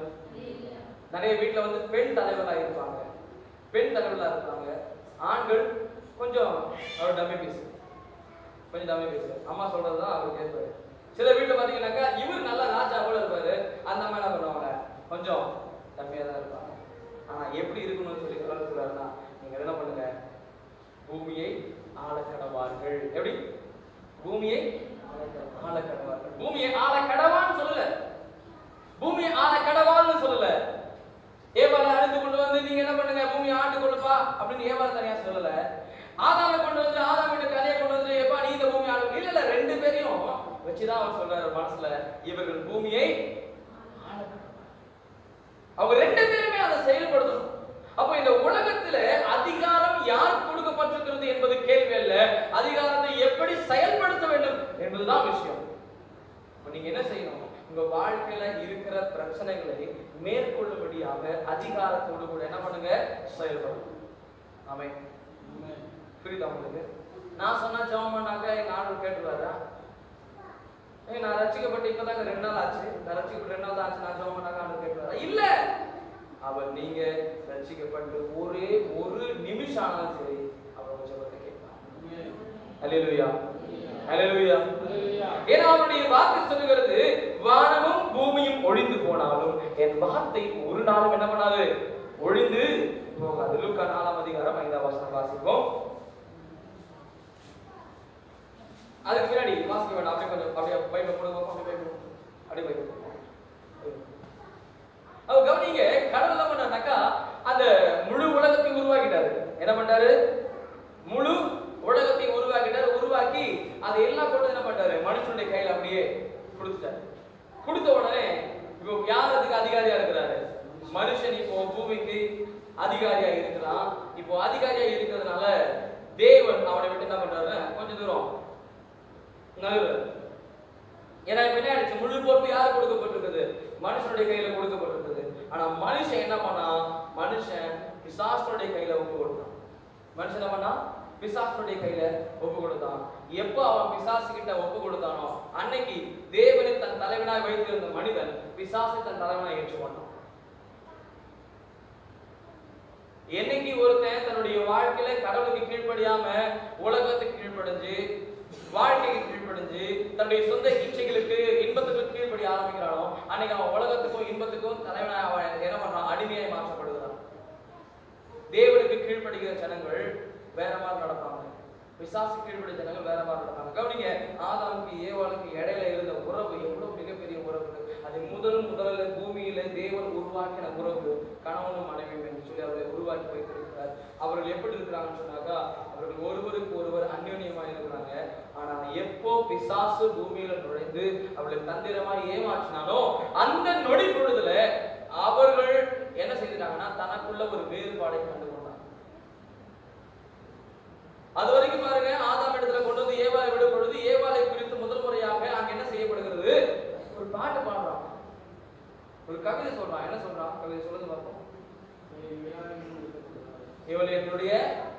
நிறைய வீட்டுல வந்து பெண் தலைவர்களா இருப்பாங்க. ஆண்கள் கொஞ்சம் அவர் டம்மி பீஸ், கொஞ்சம் டம்மி பீஸ். அம்மா சொல்றதுதான் அவர் கேட்பாரு. சில வீட்டுல பாத்தீங்கன்னாக்கா இவர் நல்லா ராஜா போல இருப்பாரு, அந்த அம்மா என்ன பண்ணுவாங்க, கொஞ்சம் டம்மியா தான் இருப்பாங்க. ஆனா எப்படி இருக்கணும்னு சொல்லி சொல்றாருன்னா, நீங்க என்ன பண்ணுங்க, பூமியை ஆள கடவார்கள். எப்படி பூமியை ஆள கடவார்கள்? பூமியை ஆள கடவான்னு சொல்லல, பூமியை ஆள கடவான்னு சொல்லல. ஏவாளை அழைத்து கொண்டு வந்து நீங்க என்ன பண்ணுங்க, பூமியை ஆண்டு கொள்ளுப்பா அப்படின்னு ஏவாளை தனியா சொல்லல. ஆதாமை கொண்டு வந்து, ஆதாம் வீட்டு கதையை கொண்டு வந்து, எப்பா நீ இந்த பூமியை ஆளு. இல்ல இல்ல, ரெண்டு பேரையும் வச்சுதான் அவர் சொல்றாரு மனசுல, இவர்கள் பூமியை அவங்க ரெண்டு பேருமே அதை செயல்படுத்தணும். அப்போ இந்த உலகத்துல அதிகாரம் யார் கொடுக்கப்பட்டிருக்கிறது என்பது கேள்வி அல்ல, அதிகாரத்தை எப்படி செயல்படுத்த வேண்டும் என்பதுதான் விஷயம். நீங்க என்ன செய்யணும், உங்க வாழ்க்கையில இருக்கிற பிரச்சனைகளை மேற்கொள்ளும்படியாக அதிகாரத்தோடு கூட என்ன பண்ணுங்க, செயல்படும். ஆமென். புரியுதா உங்களுக்கு? நான் சொன்னா ஜெபம் பண்ணாக்க எங்க ஆண்டவர் கேட்டுவாரா? நான் ரட்சிக்கப்பட்டு இப்பதாங்க 2 நாள் ஆச்சு, நான் ரட்சிக்கப்பட்டு 2 நாள் தான் ஆச்சு, நான் ஜெபம் பண்ணாக்க ஆண்டவர் கேட்டுவாரா? இல்ல. அவர் நீங்க ரட்சிக்கப்பட்டு ஒரே ஒரு நிமிஷம் ஆனாலும் சரி அவர் உங்க ஜெபத்தை கேட்பார். ஹல்லேலூயா, ஹல்லேலூயா. ஏன்னா அவருடைய வாக்கு சொல்லுகிறது, வானமும் பூமியும் ஒழிந்து போனாலும் என் வார்த்தை ஒரு நாளும் என்ன பண்ணாது, ஒழிந்து போகாது. லூக்கா 4ஆம் அதிகாரம் 5ஆம் வசனம் வாசிப்போம். அதுக்கு முன்னாடி வாசிக்க வேண்டாம், அப்படியே கொஞ்சம் அப்படியே பைபிள் போடுவோம், அப்படியே பைபிள். அவர் கவனிங்க, கடவுள் என்ன பண்ணாருனாக்கா அந்த முழு உலகத்தை உருவாக்கிட்டாரு. என்ன பண்ணாரு, முழு உலகத்தை உருவாக்கிட்டாரு. உருவாக்கி அதை எல்லாம் கொண்டு என்ன பண்ணாரு, மனுஷனுடைய கையில அப்படியே கொடுத்துட்டாரு. கொடுத்த உடனே இப்போ யார் அதுக்கு அதிகாரியா இருக்கிறாரு, மனுஷன் இப்போ பூமிக்கு அதிகாரியா இருக்கிறான். இப்போ அதிகாரியா இருக்கிறதுனால தேவன் அவனை விட்டு என்ன பண்றாரு, கொஞ்சம் தூரம் நகர்றாரு. ஏன்னா இப்ப என்ன ஆயிடுச்சு, முழு பொறுப்பு யாரு கொடுக்கப்பட்டிருக்குது, மனுஷனுடைய கையில கொடுக்கப்பட்டிருக்குது. ஆனா மனுஷன் என்ன பண்ணா, மனுஷன் பிசாசுடைய கையில ஒப்பு கொடுத்தான். மனுஷன் என்ன பண்ணா, பிசாசுடைய கையில ஒப்பு கொடுத்தான். எப்ப அவன் பிசாசு கிட்ட ஒப்பு கொடுத்தானோ அன்னைக்கு தேவனை தன் தலைவனாய் வைத்திருந்த மனிதன் பிசாசை தன் தலைவனாய் ஏற்றுக்கொண்டான். என்னைக்கு ஒருத்தன் தன்னுடைய வாழ்க்கையில கடவுளுக்கு கீழ்ப்படியாம உலகத்துக்கு கீழ்ப்படிஞ்சு வாழ்க்கைக்கு கீழ்ப்படிஞ்சு தன்னுடைய சொந்த இச்சைகளுக்கு இன்பத்துக்கு கீழ்ப்படி ஆரம்பிக்கிறானோ அன்னைக்கு அவன் உலகத்துக்கும் இன்பத்துக்கும் தலைவனாய் அவன் என்ன பண்றான், அடிமையாய் மாற்றப்படுகிறான். தேவனுக்கு கீழ்ப்படுகிற ஜனங்கள் வேற மாதிரி நடப்பாங்க, பிசாசு கீழ்ப்படி ஜனங்கள் வேற மாதிரி நடப்பாங்க. கவனிங்க, ஆதாமுக்கு ஏவாளுக்கு இடையில இருந்த உறவு எவ்வளவு மிகப்பெரிய உறவு. அது முதல்ல பூமியில தேவன் உருவாக்கின உறவு, கணவனும் மனைவியும் என்று சொல்லி அவர்களை உருவாக்கி வைத்திருக்கிறார். அவர்கள் எப்படி இருக்கிறாங்கன்னு சொன்னாக்கா, அவர்கள் ஒருவருக்கு ஒருவர் அந்யோன்யமா இருக்கிறாங்க. ஆனா எப்போ பிசாசு பூமியில நுழைந்து அவர்களை தந்திரமாய் ஏமாற்றினானோ அந்த நொடி பொழுதுல அவர்கள் என்ன செய்தாங்கன்னா தனக்குள்ள ஒரு வேறுபாடை கண்டு கொண்டாங்க. அது வரைக்கும் பாருங்க, ஆதாம் இடத்துல கொண்டு வந்து ஏவாளை விடும் பொழுது ஏவாளை குறித்து முதல் முறையாக அங்க என்ன செய்யப்படுகிறது, ஒரு பாட்டு பாடுறான், ஒரு கவிதை சொல்றான். என்ன சொல்றான், கவிதை சொல்லுங்க பார்ப்போம். இவள் என்னுடைய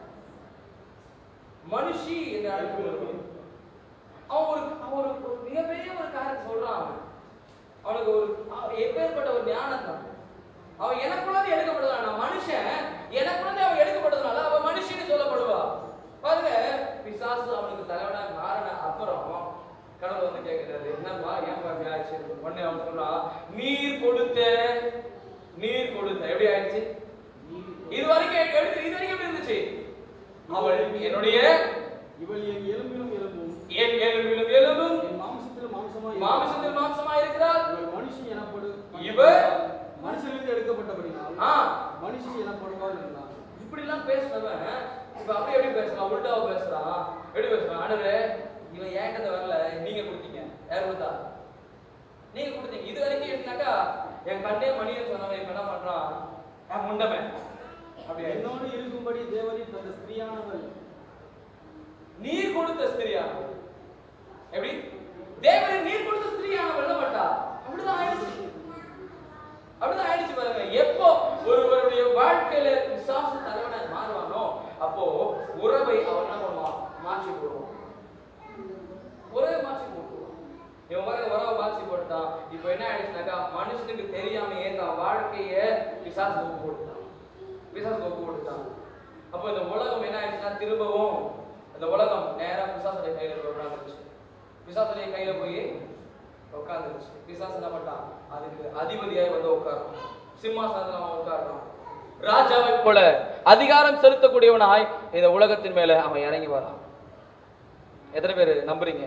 மனுஷி என்று அழைக்கப்படுகிறான். அவன் ஒரு மிகப்பெரிய ஒரு காரியம் சொல்றான். அவனுக்கு ஒரு எப்பேற்பட்ட ஒரு ஞானம் தான். அவன் எனக்குள்ளது எடுக்கப்படுறான், மனுஷன் எனக்குள்ளது அவன் எடுக்கப்பட்டதுனால அவன் மனுஷன்னு சொல்லப்படுவா. பாருங்க, பிசாசு அவனுக்கு தலைவனா மாறின அப்புறம் கடவுள் வந்து கேட்கிறாரு, என்னப்பா ஏன் பாப்பி ஆச்சு. உடனே அவன் சொல்றான், நீர் கொடுத்த எப்படி ஆயிடுச்சு, இது வரைக்கும் எப்படி இருந்துச்சு, அவள் என்னுடைய இவள் என் எலும்பிலும் எலும்பும் என் எலும்பிலும் எலும்பும் என் மாம்சத்தில் மாம்சமாய் இருக்கிறாள். இவள் மனுஷி எனப்படும், இவள் மனுஷனிலிருந்து எடுக்கப்பட்டபடினால் மனுஷி எனப்படுவாள் என்றான். இப்படி எல்லாம் பேசுனவன் இப்ப அப்படியே எப்படி பேசுறான், உள்டாவா பேசுறான். எப்படி பேசுறான், ஆண்டவரே இவன் ஏன்கிட்ட வரல, நீங்க கொடுத்தீங்க. யார் கொடுத்தா, நீங்க கொடுத்தீங்க. இது வரைக்கும் எப்படின்னாக்கா என் கண்ணே மணியை சொன்னவன் இப்ப என்ன பண்றான், முண்டவன் அப்படி என்னோடு இருக்கும்படி தேவரின் தந்த ஸ்திரியானவள், நீர் கொடுத்த ஸ்திரியானவள். எப்படி தேவரின் நீர் கொடுத்த ஸ்திரியானவள் என்ன பண்ணா, அப்படிதான் ஆயிடுச்சு. பாருங்க, எப்போ ஒருவருடைய வாழ்க்கையில விசுவாச தலைவனாய் மாறுவானோ அப்போ உறவை அவன் என்ன பண்ணுவான், மாற்றி போடுவான். உறவை மாற்றி போட்டுவான். இவன் உறவை மாற்றி போட்டான். இப்போ என்ன ஆயிடுச்சுனாக்கா, மனுஷனுக்கு தெரியாமையே தான் வாழ்க்கைய பிசாசு ஒப்பு கொடுத்தான். அப்போ இந்த உலகம் என்ன ஆயிடுச்சுன்னா திரும்பவும் இந்த உலகம் நேரா பிசாசுடைய கையில உட்காந்துருச்சு. பிசாசுடைய கையில போய் உட்காந்துருச்சு. பிசாசு என்ன பண்ணிட்டான்? அதுக்கு அதிபதியாய் வந்து உட்காரும். சிம்மாசனத்துல அவன் உட்கார்றான். ராஜாவை போல அதிகாரம் செலுத்தக்கூடியவனாய் இந்த உலகத்தின் மேல அவன் இறங்கி வரான். எத்தனை பேர் நம்புறீங்க?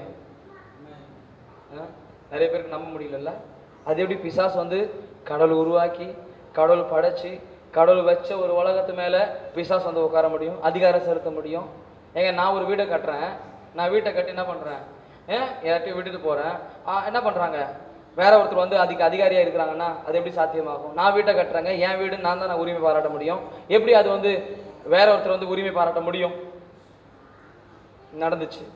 நிறைய பேருக்கு நம்ப முடியல. அது எப்படி பிசாசு வந்து கடவுள் உருவாக்கி கடவுள் படைச்சு கடவுள் வச்ச ஒரு உலகத்து மேல பிசாசு வந்து உட்கார முடியும், அதிகாரம் செலுத்த முடியும்? ஏங்க நான் ஒரு வீடை கட்டுறேன், நான் வீட்டை கட்டி என்ன பண்றேன், யார்ட்டையும் விட்டுட்டு போறேன், என்ன பண்றாங்க, வேற ஒருத்தர் வந்து அதுக்கு அதிகாரியா இருக்கிறாங்கன்னா அது எப்படி சாத்தியமாகும்? நான் வீட்டை கட்டுறேங்க, என் வீடு நான் தான் உரிமை பாராட்ட முடியும். எப்படி அது வந்து வேற ஒருத்தர் வந்து உரிமை பாராட்ட முடியும்? நடந்துச்சு.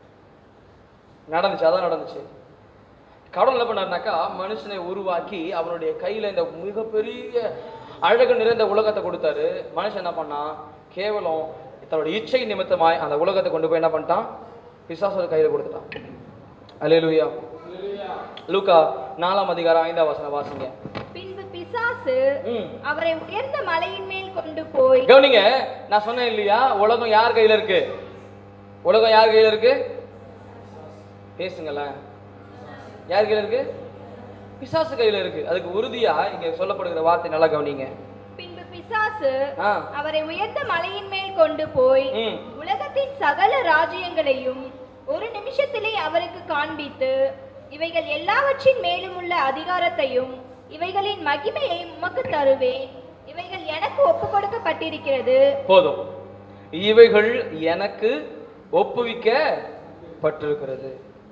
அதான் நடந்துச்சு. கடவுள் என்ன பண்ணாருனாக்கா மனுஷனை உருவாக்கி அவனுடைய கையில இந்த மிகப்பெரிய அழகு நிறைந்த உலகத்தை கொடுத்தாரு. மனுஷன் என்ன பண்ணான்? கேவலம் தன்னுடைய இச்சை நிமித்தமாய் அந்த உலகத்தை கொண்டு போய் என்ன பண்ணிட்டான்? பிசாசோட கையில கொடுத்துட்டான். அல்லேலூயா. லூக்கா 4ஆம் அதிகாரம் 5ஆம் வசனம் வாசிங்க. பின்பு பிசாசு அவரை உயர்ந்த மலையின் மேல் கொண்டு போய், கவனிங்க, நான் சொன்னேன் இல்லையா, உலகம் யார் கையில இருக்கு? உலகம் யார் கையில இருக்கு? பேசுங்களேன். யார் கையில இருக்கு? பிசாசு கையில இருக்கு. அதுக்கு உறுதியா இங்க சொல்லப்படுகிற வார்த்தை நல்லா கவனிங்க. பின்பு பிசாசு அவரை உயர்ந்த மலையின் மேல் கொண்டு போய் உலகத்தின் சகல ராஜ்யங்களையும் ஒரு நிமிஷத்திலே அவருக்கு காண்பித்து, இவைகள் எல்லாவற்றின் மேலும் உள்ள அதிகாரத்தையும் இவைகளின் மகிமையை உமக்கு தருவேன், இவைகள் எனக்கு ஒப்பு கொடுக்கப்பட்டிருக்கிறது. போதும், இவைகள் எனக்கு ஒப்புவிக்கப்பட்டிருக்கிறது.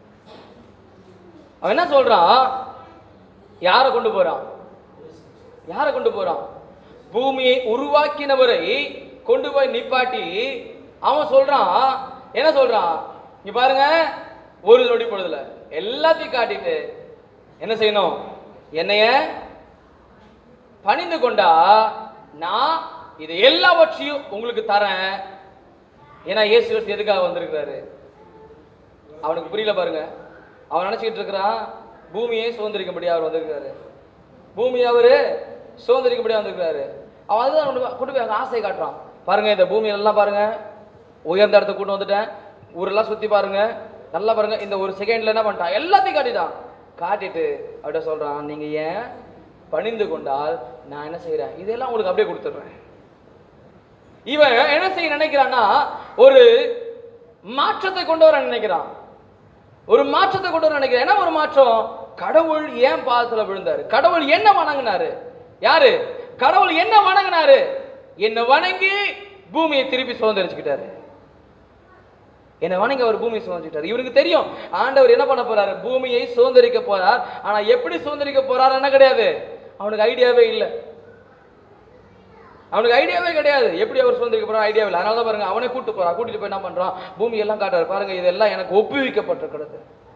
அவன் என்ன சொல்றான்? யாரை கொண்டு போறான்? யாரை கொண்டு போறான்? பூமியை உருவாக்கினவரை கொண்டு போய் நிப்பாட்டி அவன் சொல்றான், என்ன சொல்றான்? இங்க பாருங்க, ஒரு நொடி பொழுதுல எல்லாத்தையும் காட்டிட்டு என்ன செய்யணும்? என்னைய பணிந்து கொண்டா நான் இது எல்லாவற்றையும் உங்களுக்கு தரேன். ஏன்னா இயேசு கிறிஸ்து எதுக்காக வந்திருக்கிறாரு? அவனுக்கு புரியல பாருங்க. அவன் நினைச்சுக்கிட்டு இருக்கிறான் பூமியை சுதந்திரிக்கும்படியா அவர் வந்திருக்காரு, பூமியை அவரு சுதந்திரிக்கும்படியா வந்திருக்காரு. அவன் அதுதான் கொண்டு போய் ஆசையை காட்டுறான். பாருங்க, இந்த பூமியெல்லாம் பாருங்க, உயர்ந்த இடத்த கூட்டு வந்துட்டேன், ஊரெல்லாம் சுத்தி பாருங்க, நல்லா பாருங்க. இந்த ஒரு செகண்ட்ல என்ன பண்ணிட்டான்? எல்லாத்தையும் காட்டிட்டான். காட்டிட்டு அப்படியே சொல்றான், நீங்க ஏன் பணிந்து கொண்டால் நான் என்ன செய்யறேன், இதெல்லாம் உங்களுக்கு அப்படியே கொடுத்துடுறேன். இவன் என்ன செய்ய நினைக்கிறான்னா ஒரு மாற்றத்தை கொண்டு வர நினைக்கிறான். ஒரு மாற்றத்தை கொண்டு வர நினைக்கிறேன். என்ன ஒரு மாற்றம்? கடவுள் ஏன் பாதத்துல விழுந்தாரு? கடவுள் என்ன வணங்கினாரு? யாரு? கடவுள் என்ன வணங்கினாரு? என்ன வணங்கி பூமியை திருப்பி சுதந்திரிச்சுக்கிட்டாரு. என்ன வணங்கி அவர் பூமியை சுதந்திரிச்சிட்டாரு. இவருக்கு தெரியும் ஆண்டவர் என்ன பண்ண போறாரு, பூமியை சுதந்திரிக்க போறார். ஆனா எப்படி சுதந்திரிக்க போறாரு என்ன கிடையாது, அவனுக்கு ஐடியாவே இல்லை. அவனுக்கு ஐடியாவே கிடையாது. எப்படி அவர் சுதந்திரிக்க போறாரு ஐடியாவே இல்லை. அதனால தான் பாருங்க, அவனை கூட்டு போறான். கூட்டிட்டு போய் என்ன பண்றான்? பூமி எல்லாம் காட்டுறாரு. பாருங்க, இதெல்லாம் எனக்கு ஒப்புவிக்கப்பட்டிருக்கிறது.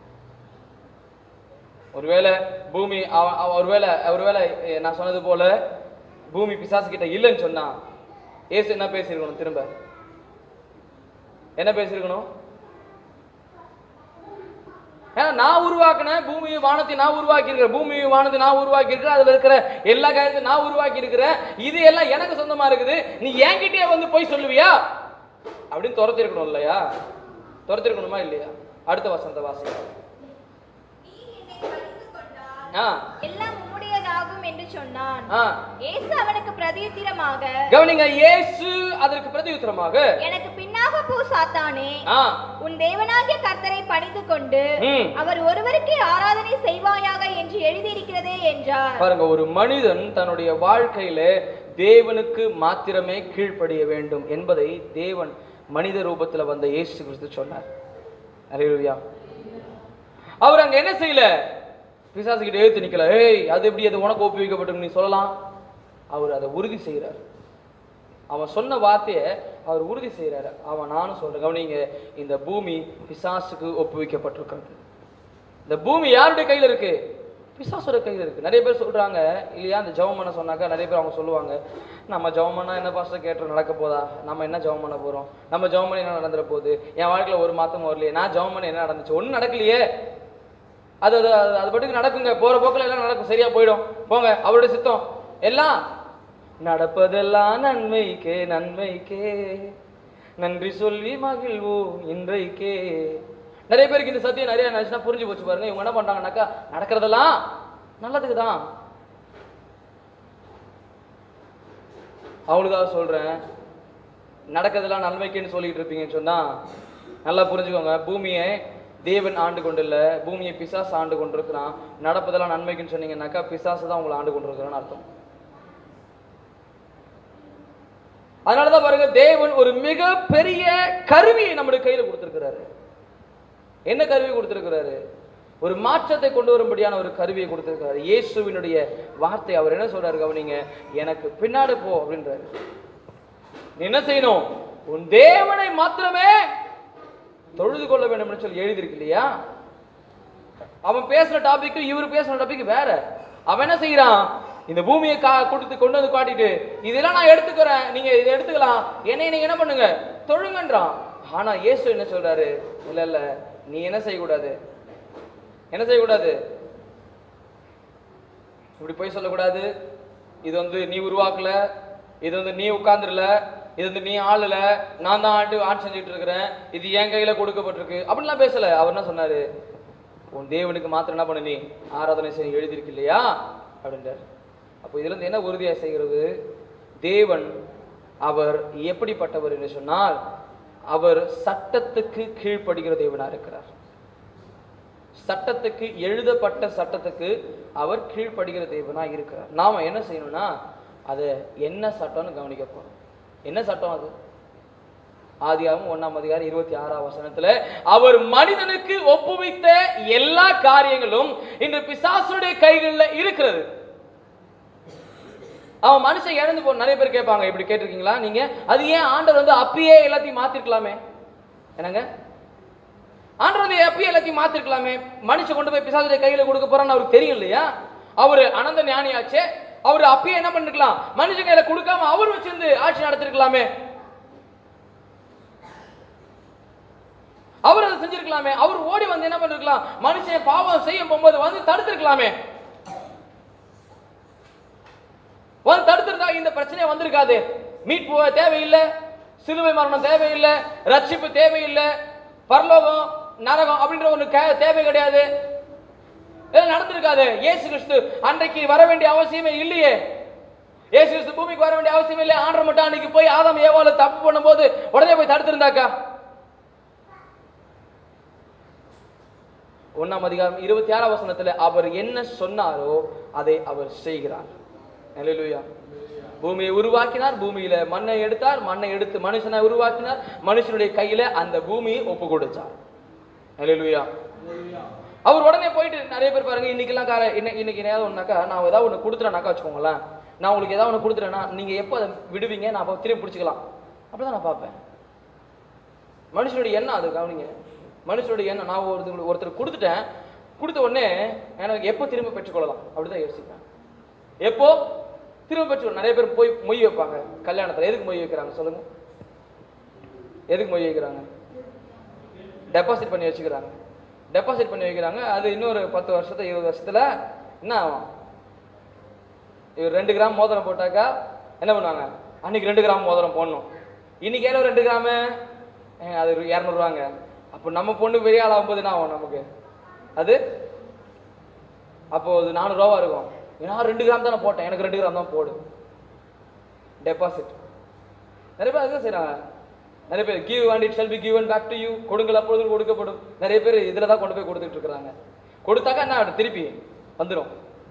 ஒருவேளை பூமி ஒருவேளை நான் சொன்னது போல பூமி பிசாசு கிட்ட இல்லைன்னு சொன்னா ஏசு என்ன பேசியிருக்கணும்? திரும்ப என்ன பேசியிருக்கணும்? நான் உருவாக்கின பூமியை வானத்தை நான் உருவாக்கி இருக்கிறேன், பூமியை வானத்தை நான் உருவாக்கி இருக்கிறேன், அதுல இருக்கிற எல்லா காரியத்தையும் நான் உருவாக்கி இருக்கிறேன், இது எல்லாம் எனக்கு சொந்தமா இருக்குது, நீ என்கிட்டயே வந்து போய் சொல்லுவியா அப்படின்னு துரத்திருக்கணும் இல்லையா? துரத்திருக்கணுமா இல்லையா? அடுத்த வசந்த வாசிக்க எல்லாம் உம்முடையதாகும் என்று சொன்னான். இயேசு அவனுக்கு பிரதியுத்தரமாக, கவனிங்க, இயேசு அதற்கு பிரதியுத்தரமாக, எனக்கு பின்னாக போ சாத்தானே, உன் தேவனாகிய கர்த்தரை பணிந்து கொண்டு அவர் ஒருவருக்கே ஆராதனை செய்வாயாக என்று எழுதியிருக்கிறதே என்றார். பாருங்க, ஒரு மனிதன் தன்னுடைய வாழ்க்கையில தேவனுக்கு மாத்திரமே கீழ்ப்படிய வேண்டும் என்பதை தேவன் மனித ரூபத்தில் வந்த இயேசு கிறிஸ்து சொன்னார். அல்லேலூயா. அவர் அங்க என்ன செய்யல? பிசாசு கிட்ட எழுத்து நிக்கல. ஏய், அது எப்படி, அது உனக்கு ஒப்புவிக்கப்பட்டு நீ சொல்லலாம். அவர் அதை உறுதி செய்யறாரு. அவன் சொன்ன வார்த்தையை அவர் உறுதி செய்யறாரு. அவன் நானும் சொல்றேன், கவனிங்க, இந்த பூமி பிசாசுக்கு ஒப்புவிக்கப்பட்டிருக்கிறது. இந்த பூமி யாருடைய கையில இருக்கு? பிசாசோட கையில இருக்கு. நிறைய பேர் சொல்றாங்க இல்லையா, அந்த ஜெபம் பண்ண சொன்னாக்கா நிறைய பேர் அவங்க சொல்லுவாங்க, நம்ம ஜெபம் பண்ணா என்ன பாஸ்டர் கேட்டு நடக்க போதா, நம்ம என்ன ஜெபம் பண்ண போறோம், நம்ம ஜெபம் பண்ணி என்ன நடந்துட போகுது, என் வாழ்க்கையில ஒரு மாத்தம் வரலையே, நான் ஜெபம் பண்ணி என்ன நடந்துச்சு, ஒன்னும் நடக்கலையே, அது அது அது பட்டுக்கு நடக்குங்க, போற போக்கில் எல்லாம் நடக்கும், சரியா போயிடும், போங்க, அவருடைய சித்தம் எல்லாம் நடப்பதெல்லாம் நன்மைக்கே நன்மைக்கே, நன்றி சொல்லி மகிழ்வோம் இன்றைக்கே. நிறைய பேருக்கு இந்த சத்தியம் நிறைய நினைச்சுனா புரிஞ்சு போச்சு பாருங்க. இவங்க என்ன பண்றாங்கன்னாக்கா நடக்கிறதெல்லாம் நல்லதுக்கு தான். அவளுக்காக சொல்றேன், நடக்கிறதெல்லாம் நன்மைக்குன்னு சொல்லிட்டு இருப்பீங்கன்னு சொன்னா நல்லா புரிஞ்சுக்கோங்க. பூமியை தேவன் ஆண்டு கொண்டு இல்லை, பூமியை பிசாசு ஆண்டு கொண்டிருக்கிறான். நடப்பதெல்லாம் நன்மைக்குன்னு சொன்னீங்கன்னாக்கா பிசாசு தான் உங்களை ஆண்டு கொண்டிருக்கிறான்னு அர்த்தம். அதனாலதான் பாருங்க, தேவன் ஒரு மிக பெரிய கருவியை நம்முடைய கையில கொடுத்திருக்கிறாரு. என்ன கருவி கொடுத்திருக்கிறாரு? ஒரு மாற்றத்தை கொண்டு வரும்படியான ஒரு கருவியை கொடுத்திருக்கிறாரு. இயேசுவினுடைய வார்த்தை. அவர் என்ன சொல்றாரு கவனிங்க, எனக்கு பின்னாடி போ அப்படின்றாரு. நீ என்ன செய்யணும்? உன் தேவனை மாத்திரமே தொழுது கொள்ள வேண்டும் சொல்லி எழுதியிருக்கு இல்லையா? அவன் பேசுற டாபிக் இவர் பேசுற டாபிக் வேற. அவன் என்ன செய்யறான்? இந்த பூமியை கொண்டு வந்து காட்டிட்டு இதெல்லாம் நான் எடுத்துக்கிறேன், நீங்க இதை எடுத்துக்கலாம், என்னை நீங்க என்ன பண்ணுங்க தொழுங்கன்றான். ஆனா இயேசு என்ன சொல்றாரு? இல்ல இல்ல, நீ என்ன செய்யக்கூடாது, என்ன செய்யக்கூடாது, இப்படி போய் சொல்லக்கூடாது. இது வந்து நீ உருவாக்கல, இது வந்து நீ உட்கார்ந்துடல, இது வந்து நீ ஆளல, நான் தான் ஆட்சி செஞ்சுட்டு இருக்கிறேன், இது என் கையில கொடுக்கப்பட்டிருக்கு அப்படின்லாம் பேசல. அவர் என்ன சொன்னாரு? உன் தேவனுக்கு மாத்திரம் என்ன பண்ண, நீ ஆராதனை செய்ய எழுதியிருக்கு இல்லையா அப்படின்றார். அப்போ இதுல இருந்து என்ன உறுதியா செய்கிறது? தேவன் அவர் எப்படிப்பட்டவர் என்று சொன்னால், அவர் சட்டத்துக்கு கீழ்ப்படுகிற தேவனா இருக்கிறார். சட்டத்துக்கு, எழுதப்பட்ட சட்டத்துக்கு அவர் கீழ்ப்படுகிற தேவனா இருக்கிறார். நாம என்ன செய்யணும்னா, அது என்ன சட்டம்னு கவனிக்க போறோம். என்ன சட்டம் அது? ஆதியாகமம் 1:26 அவர் மனிதனுக்கு ஒப்புவித்த எல்லா காரியங்களும் இன்று பிசாசுடைய கைகளில் இருக்கிறது. அவன் மனுஷன் இழந்து போ. நிறைய பேர் கேட்பாங்க, இப்படி கேட்டிருக்கீங்களா நீங்க? அது ஏன் ஆண்டவர் வந்து அப்பயே எல்லாத்தையும் மாத்திருக்கலாமே? என்னங்க, ஆண்டவர் வந்து அப்பயே எல்லாத்தையும் மாத்திருக்கலாமே? மனுஷன் கொண்டு போய் பிசாசுடைய கையில கொடுக்க போறான்னு அவருக்கு தெரியும் இல்லையா? அவரு அனந்த ஞானியாச்சே, அவரு அப்பயே என்ன பண்ணிருக்கலாம்? மனுஷன் கையில கொடுக்காம அவர் வச்சிருந்து ஆட்சி நடத்திருக்கலாமே. அவர் அதை செஞ்சிருக்கலாமே. அவர் ஓடி வந்து என்ன பண்ணிருக்கலாம்? மனுஷன் பாவம் செய்ய போகும்போது வந்து தடுத்திருக்கலாமே. வந்து தடுத்திருந்தா இந்த பிரச்சனையே வந்திருக்காது. மீட்பு தேவையில்லை, சிலுவை மரணம் தேவையில்லை, ரட்சிப்பு தேவையில்லை, பரலோகம் நரகம் அப்படின்ற ஒண்ணு தேவை கிடையாது, நடந்திருக்காது. இயேசு கிறிஸ்து அன்றைக்கு வர வேண்டிய அவசியமே இல்லையே. இயேசு கிறிஸ்து பூமிக்கு வர வேண்டிய அவசியம் இல்லை. ஆண்டவர் மட்டும் அன்னைக்கு போய் ஆதாம் ஏவாளை தப்பு பண்ணும் போது உடனே போய் தடுத்திருந்தாக்கா? 1:26 அவர் என்ன சொன்னாரோ அதை அவர் செய்கிறார். அல்லேலூயா. பூமியை உருவாக்கினார், பூமியில மண்ணை எடுத்தார், மண்ணை எடுத்து மனுஷனை உருவாக்கினார், மனுஷனுடைய கையில அந்த பூமியை ஒப்பு கொடுத்தார். அல்லேலூயா. அவர் உடனே போயிட்டு, நிறைய பேர் பாருங்க இன்னைக்கெல்லாம் இன்னைக்கு ஏதாவது ஒன்னாக்கா, நான் ஏதாவது ஒன்று கொடுத்துறேன்னாக்கா வச்சுக்கோங்களேன், நான் உங்களுக்கு ஏதாவது ஒன்று கொடுத்துறேன்னா நீங்க எப்போ அதை விடுவீங்க, நான் அப்போ திரும்பி பிடிச்சிக்கலாம், அப்படிதான் நான் பார்ப்பேன். மனுஷனுடைய எண்ணம் அது. கவனிங்க, மனுஷனுடைய எண்ணம். நான் ஒருத்தர் கொடுத்துட்டேன், கொடுத்த உடனே எனக்கு எப்போ திரும்ப பெற்றுக்கொள்ளலாம் அப்படிதான் யோசிப்பேன். எப்போ திரும்ப பெற்றுக்கொள்ள. நிறைய பேர் போய் மொய் வைப்பாங்க கல்யாணத்துல. எதுக்கு மொய் வைக்கிறாங்க சொல்லுங்க? எதுக்கு மொய் வைக்கிறாங்க? டெபாசிட் பண்ணி வச்சுக்கிறாங்க. டெபாசிட் பண்ணி வைக்கிறாங்க. அது இன்னொரு 10 வருஷத்துல 20 வருஷத்துல என்ன ஆகும்? இவர் 2 கிராம் மோதிரம் போட்டாக்கா என்ன பண்ணுவாங்க? அன்னைக்கு 2 கிராம் மோதிரம் போடணும். இன்னைக்கு ஏதோ 2 கிராமு அது 200 ரூபாங்க. அப்போ நம்ம பொண்ணு பெரிய ஆள் ஆகும்போது என்ன ஆகும் நமக்கு? அது அப்போ அது 400 ரூபா இருக்கும். ஏன்னா 2 கிராம் தானே போட்டேன், எனக்கு 2 கிராம் தான் போடு. டெபாசிட். நிறைய பேர் அதுதான் செய்யறாங்க. நிறைய பேர் give and it shall be given back to you, கொடுங்கள் அப்பொழுது கொடுக்கப்படும். நிறைய பேர் இதுல தான் கொண்டு போய் கொடுத்துட்டு இருக்காங்க. கொடுத்தாக்கா என்ன திருப்பி வந்துடும்.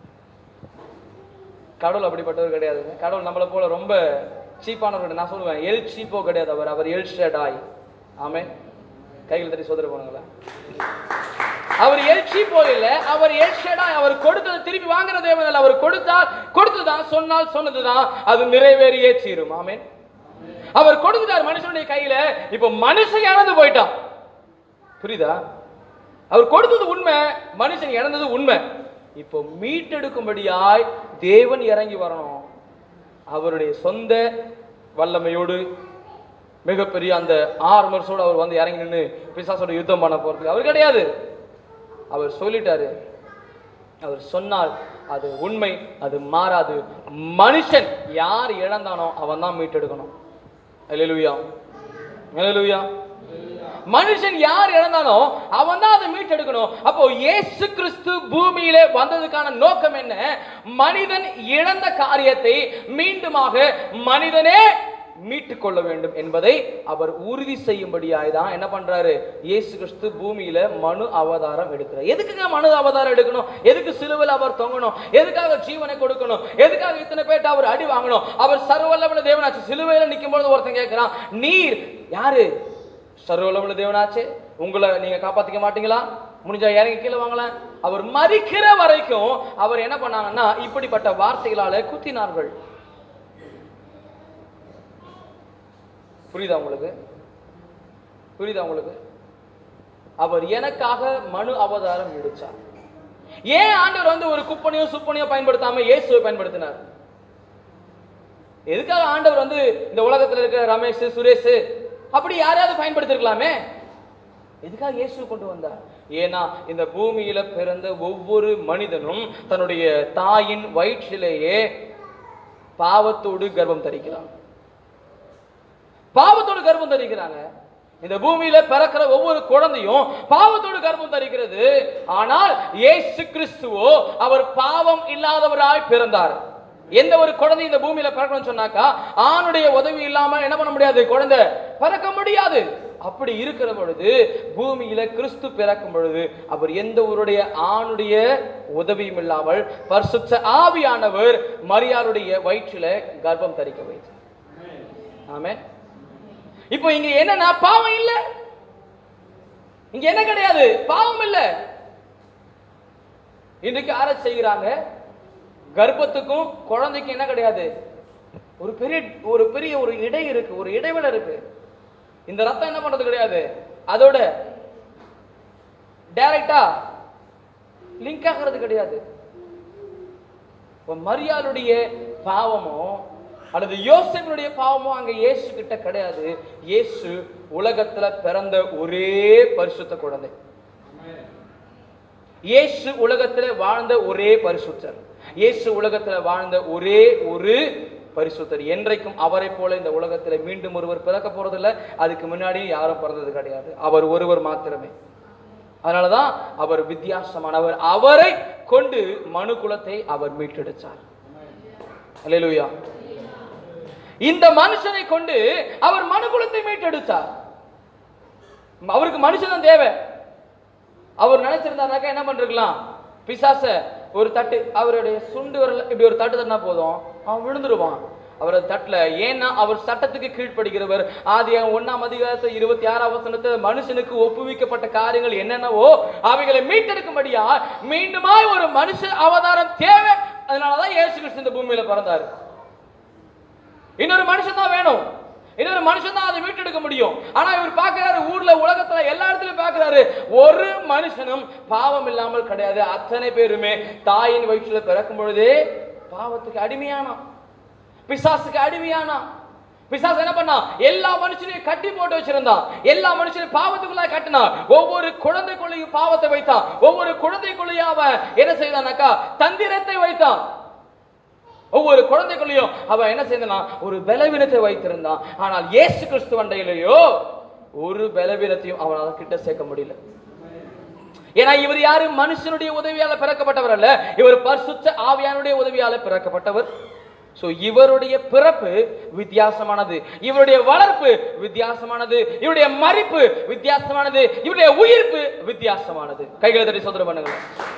கடவுள் அப்படிப்பட்டவர் கிடையாதுங்க. கடவுள் நம்மளை போல ரொம்ப சீப்பானவர். நான் சொல்லுவேன், எல் சீப்போ கிடையாது. அவர் எல் ஷடாய். ஆமென். கைகள் தட்டி சோதனை போனாங்களா? அவர் எல் சீப்போ இல்ல, அவர் எல் ஷடாய். அவர் கொடுத்தது திருப்பி வாங்குற தேவன் அல்ல. அவர் கொடுத்தால் கொடுத்ததுதான், சொன்னால் சொன்னதுதான், அது நிறைவேறியே தீரும். ஆமென். அவர் கொடுத்துட்டார் மனுஷனுடைய கையில. இப்ப மனுஷன் இழந்து போயிட்டான். புரியுதா? அவர் கொடுத்தது உண்மை, மனுஷன் இழந்தது உண்மை. இப்போ மீட்டெடுக்கும்படியாய் தேவன் இறங்கி வரணும். அவருடைய சொந்த வல்லமையோடு மிகப்பெரிய அந்த ஆர்மர்ஸோடு அவர் வந்து இறங்கி நின்று பிசாசோட யுத்தம் பண்ண போறதுக்கு அவர் கிடையாது. அவர் சொல்லிட்டாரு. அவர் சொன்னால் அது உண்மை, அது மாறாது. மனுஷன் யார் இழந்தானோ அவன் தான் மீட்டெடுக்கணும். அல்லேலூயா, அல்லேலூயா. மனுஷன் யார் இழந்தானோ அவன் தான் அதை மீட்டெடுக்கணும். அப்போ இயேசு கிறிஸ்து பூமியிலே வந்ததுக்கான நோக்கம் என்ன? மனிதன் இழந்த காரியத்தை மீண்டுமாக மனிதனே மீட்டுக் கொள்ள வேண்டும் என்பதை அவர் உறுதி செய்யும்படியாய்தான் என்ன பண்றாரு? இயேசு கிறிஸ்து பூமியில மனு அவதாரம் எடுக்கிறார். எதுக்குங்க மனு அவதாரம் எடுக்கணும்? எதுக்கு சிலுவையில் அவர் தொங்கணும்? எதுக்காக ஜீவனை கொடுக்கணும்? எதுக்காக இத்தனை பேர்ட்ட அவர் அடி வாங்கணும்? அவர் சர்வவல்லமையுள்ள தேவனாச்சு. சிலுவையில நிற்கும் பொழுது ஒருத்தன் கேட்கிறான், நீர் யாரு? சர்வவல்லமையுள்ள தேவனாச்சு, உங்களை நீங்க காப்பாத்திக்க மாட்டீங்களா? முடிஞ்சா இறங்கி கீழே வாங்கலாம். அவர் மரிக்கிற வரைக்கும் அவர் என்ன பண்ணாங்கன்னா இப்படிப்பட்ட வார்த்தைகளால குத்தினார்கள். புரியுதா உங்களுக்கு? புரியுதா உங்களுக்கு? அவர் எனக்காக மனு அவதாரம் எடுத்தார். ஏன் ஆண்டவர் வந்து ஒரு குப்பனையோ சுப்பனையோ பயன்படுத்தாம இயேசுவை பயன்படுத்தினார்? எதுக்காக ஆண்டவர் வந்து இந்த உலகத்தில் இருக்கிற ரமேஷ், சுரேஷ் அப்படி யாரையாவது பயன்படுத்திருக்கலாமே? எதுக்காக இயேசு கொண்டு வந்தார்? ஏன்னா இந்த பூமியில பிறந்த ஒவ்வொரு மனிதனும் தன்னுடைய தாயின் வயிற்றிலேயே பாவத்தோடு கர்ப்பம் தரிக்கிறான். பாவத்தோடு கர்ப்பம் தரிக்கிறாங்க. இந்த பூமியில பிறக்கிற ஒவ்வொரு குழந்தையும் பாவத்தோடு கர்ப்பம் தரிக்கிறது. ஆனால் இயேசு கிறிஸ்துவோ அவர் பாவம் இல்லாதவராய் பிறந்தார். எந்த ஒரு குழந்தை இந்த பூமியில பிறக்கணும்னு சொன்னாக்கா ஆணுடைய உதவி இல்லாம என்ன பண்ண முடியாது, குழந்தை பிறக்க முடியாது. அப்படி இருக்கிற பொழுது பூமியில கிறிஸ்து பிறக்கும் பொழுது அவர் எந்த ஒருடைய ஆணுடைய உதவியும் இல்லாமல் பரிசுத்த ஆவியானவர் மரியாளுடைய வயிற்றில கர்ப்பம் தரிக்க வைத்தார். ஆமென். இப்போ இங்க என்னன்னா பாவம் இல்ல, இங்க என்ன கிடையாது, பாவம் இல்ல. இன்றைக்கு ஆராய்ச்சி செய்கிறாங்க, கர்ப்பத்துக்கும் குழந்தைக்கும் என்ன கிடையாது, ஒரு பெரிய ஒரு இடை இருக்கு, ஒரு இடைவெளி இருக்கு. இந்த ரத்தம் என்ன பண்றது கிடையாது, அதோட டைரக்டா லிங்க் ஆகிறது கிடையாது. மரியாளுடைய பாவமோ அல்லது யோசேப்பினுடைய பாவமோ அங்க இயேசு கிட்ட கிடையாது. இயேசு உலகத்துல பிறந்த ஒரே பரிசுத்த குழந்தை. இயேசு உலகத்துல வாழ்ந்த ஒரே பரிசுத்தர். இயேசு உலகத்துல வாழ்ந்த ஒரே ஒரு பரிசுத்தர். என்றைக்கும் அவரை போல இந்த உலகத்துல மீண்டும் ஒருவர் பிறக்க போறதில்லை. அதுக்கு முன்னாடி யாரும் பிறந்தது கிடையாது. அவர் ஒருவர் மாத்திரமே. அதனாலதான் அவர் வித்தியாசமானவர். அவரை கொண்டு மனு குலத்தை அவர் மீட்டெடுத்தார். அல்லேலூயா. இந்த மனுஷனை கொண்டு அவர் மனு குலத்தை மீட்டெடுத்தார். அவருக்கு மனுஷன் தேவை. அவர் நினைச்சிருந்தாருனாக்கா என்ன பண்றலாம், பிசாச ஒரு தட்டு அவருடைய சுண்டு வரல இப்படி ஒரு தட்டு தட்டினா போதும், அவன் விழுந்துருவான் அவர் தட்டுல. ஏன்னா அவர் சட்டத்துக்கு கீழ்ப்படுகிறவர். ஆதியாகமம் 1ஆம் அதிகாரத்தில் 26ஆம் வசனத்தில் மனுஷனுக்கு ஒப்புவிக்கப்பட்ட காரியங்கள் என்னென்னவோ அவைகளை மீட்டெடுக்கும்படியா மீண்டுமாய் ஒரு மனுஷ அவதாரம் தேவை. அதனாலதான் இயேசு கிறிஸ்து இந்த பூமியில பிறந்தாரு. இன்னொரு மனுஷன் தான் வேணும், இன்னொரு மனுஷன் தான் அதை மீட்டெடுக்க முடியும். ஆனா இவர் பாக்குறாரு, ஊர்ல உலகத்துல எல்லா இடத்துலயும் பாக்குறாரு, ஒரு மனுஷனும் பாவம் இல்லாமல் கிடையாது. அத்தனை பேருமே தாயின் வயிற்றுல பிறக்கும் பொழுதே பாவத்துக்கு அடிமையானா, பிசாசுக்கு அடிமையானா. பிசாசு என்ன பண்ணா, எல்லா மனுஷனையும் கட்டி போட்டு வச்சிருந்தான். எல்லா மனுஷனையும் பாவத்துக்குள்ள கட்டினான். ஒவ்வொரு குழந்தைக்குள்ளையும் பாவத்தை வைத்தான். ஒவ்வொரு குழந்தைக்குள்ளையும் அவன் என்ன செய்தானாக்கா தந்திரத்தை வைத்தான். ஒவ்வொரு குழந்தைக்குள்ளையும் அவன் என்ன செய்தான், ஒரு பலவீனத்தை வைத்திருந்தான். ஆனால் இயேசு கிறிஸ்து அண்டையிலேயோ ஒரு பலவீனத்தையும் அவனால் கிட்ட சேர்க்க முடியல. ஏன்னா இவர் யாரு, மனுஷனுடைய உதவியால பிறக்கப்பட்டவர் அல்ல, இவர் பரிசுத்த ஆவியானுடைய உதவியால பிறக்கப்பட்டவர். சோ இவருடைய பிறப்பு வித்தியாசமானது, இவருடைய வளர்ப்பு வித்தியாசமானது, இவருடைய மரிப்பு வித்தியாசமானது, இவருடைய உயிர்ப்பு வித்தியாசமானது. கைகளை தட்டி சோதனை பண்ணுங்க.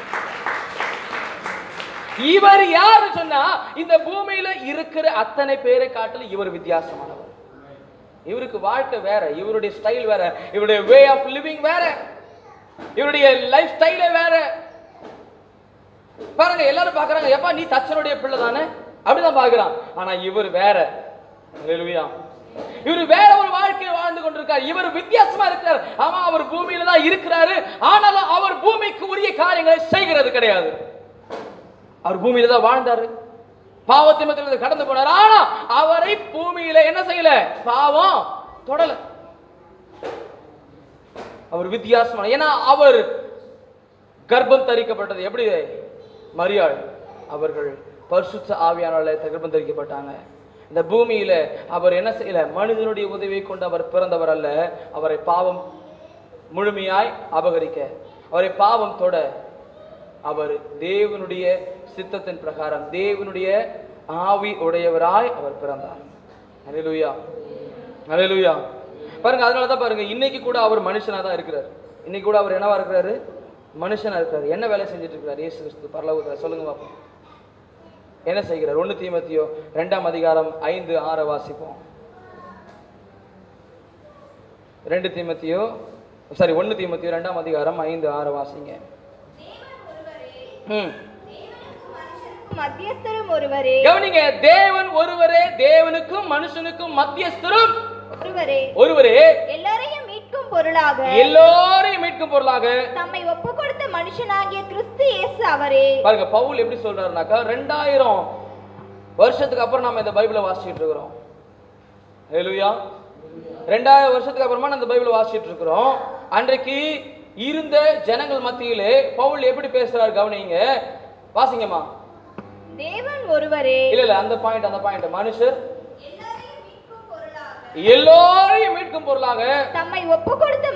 இவர் யாரு சொன்னா, இந்த பூமியில இருக்கிற அத்தனை பேரை காட்டிலும் இவர் வித்தியாசமானவர். இவருக்கு வாழ்க்கை வேற, இவருடைய ஸ்டைல் வேற, இவருடைய வே ஆஃப் லிவிங் வேற, இவருடைய லைஃப் ஸ்டைலே வேற. பாருங்க, எல்லாரும் பாக்குறாங்க, எப்பா நீ தச்சனுடைய பிள்ளை தானே அப்படிதான் பாக்குறான். ஆனா இவர் வேற. அல்லேலூயா. இவர் வேற ஒரு வாழ்க்கையை வாழ்ந்து கொண்டிருக்கார். இவர் வித்தியாசமா இருக்கிறார். ஆமா, அவர் பூமியில தான் இருக்கிறாரு. ஆனாலும் அவர் பூமிக்கு உரிய காரியங்களை செய்கிறது கிடையாது. அவர் பூமியில தான் வாழ்ந்தாரு, பாவத்தின் கடந்து போனார். ஆனா அவரை பூமியில என்ன செய்யல, பாவம் தொடல. அவர் வித்தியாசமான, ஏன்னா அவர் கர்ப்பம் தரிக்கப்பட்டது எப்படி, மரியாள் அவர்கள் பரிசுத்த ஆவியானவராலே தரிக்கப்பட்டாங்க. இந்த பூமியில அவர் என்ன செய்யல, மனிதனுடைய உதவியை கொண்டு அவர் பிறந்தவர் அல்ல. அவரை பாவம் முழுமையாய் அபகரிக்க, அவரை பாவம் தொட, அவர் தேவனுடைய சித்தத்தின் பிரகாரம் தேவனுடைய ஆவி உடையவராய் அவர் பிறந்தார். அல்லேலூயா, அல்லேலூயா. பாருங்க, அதனாலதான் பாருங்க இன்னைக்கு கூட அவர் மனுஷனா தான் இருக்கிறார். இன்னைக்கு கூட அவர் என்னவா இருக்கிறாரு? மனுஷனா இருக்கிறாரு. என்ன வேலை செஞ்சுட்டு இருக்கிறார் இயேசு கிறிஸ்து பரலோகத்துல? சொல்லுங்க பாப்போம், என்ன செய்கிறார்? 1 தீமோத்தேயு 2ஆம் அதிகாரம் 5-6 வாசிப்போம். 1 தீமோத்தேயு 2ஆம் அதிகாரம் 5-6 வாசிங்க. மத்தியஸ்தரும் ஒருவரே. கவனிங்க, தேவன் ஒருவரே, தேவனுக்கும் மனுஷனுக்கும் மத்தியஸ்தரும் ஒருவரே, எல்லாரையும் மீட்கும் பொருளாக தம்மை ஒப்புக் கொடுத்த மனுஷனாகிய கிறிஸ்து இயேசு அவரே. பாருங்க, பவுல் எப்படி சொல்றாருனாக்கா, 2000 வருஷத்துக்கு அப்புறம் நாம இந்த பைபிளை வாசிச்சுட்டு இருக்கிறோம். ஹல்லேலூயா. 2000 வருஷத்துக்கு அப்புறமா நம்ம இந்த பைபிளை வாசிச்சுட்டு இருக்கிறோம். அன்றைக்கு இருந்த ஜனங்கள் மத்தியிலே பவுல் எப்படி பேசுறாரு கவனிங்க, வாசிங்கம்மா. தேவன் ஒருவரே. இல்ல அந்த பாயிண்ட் மனுஷர் எல்லோரையும் மீட்கும் பொருளாக தம்மை ஒப்புக் கொடுத்த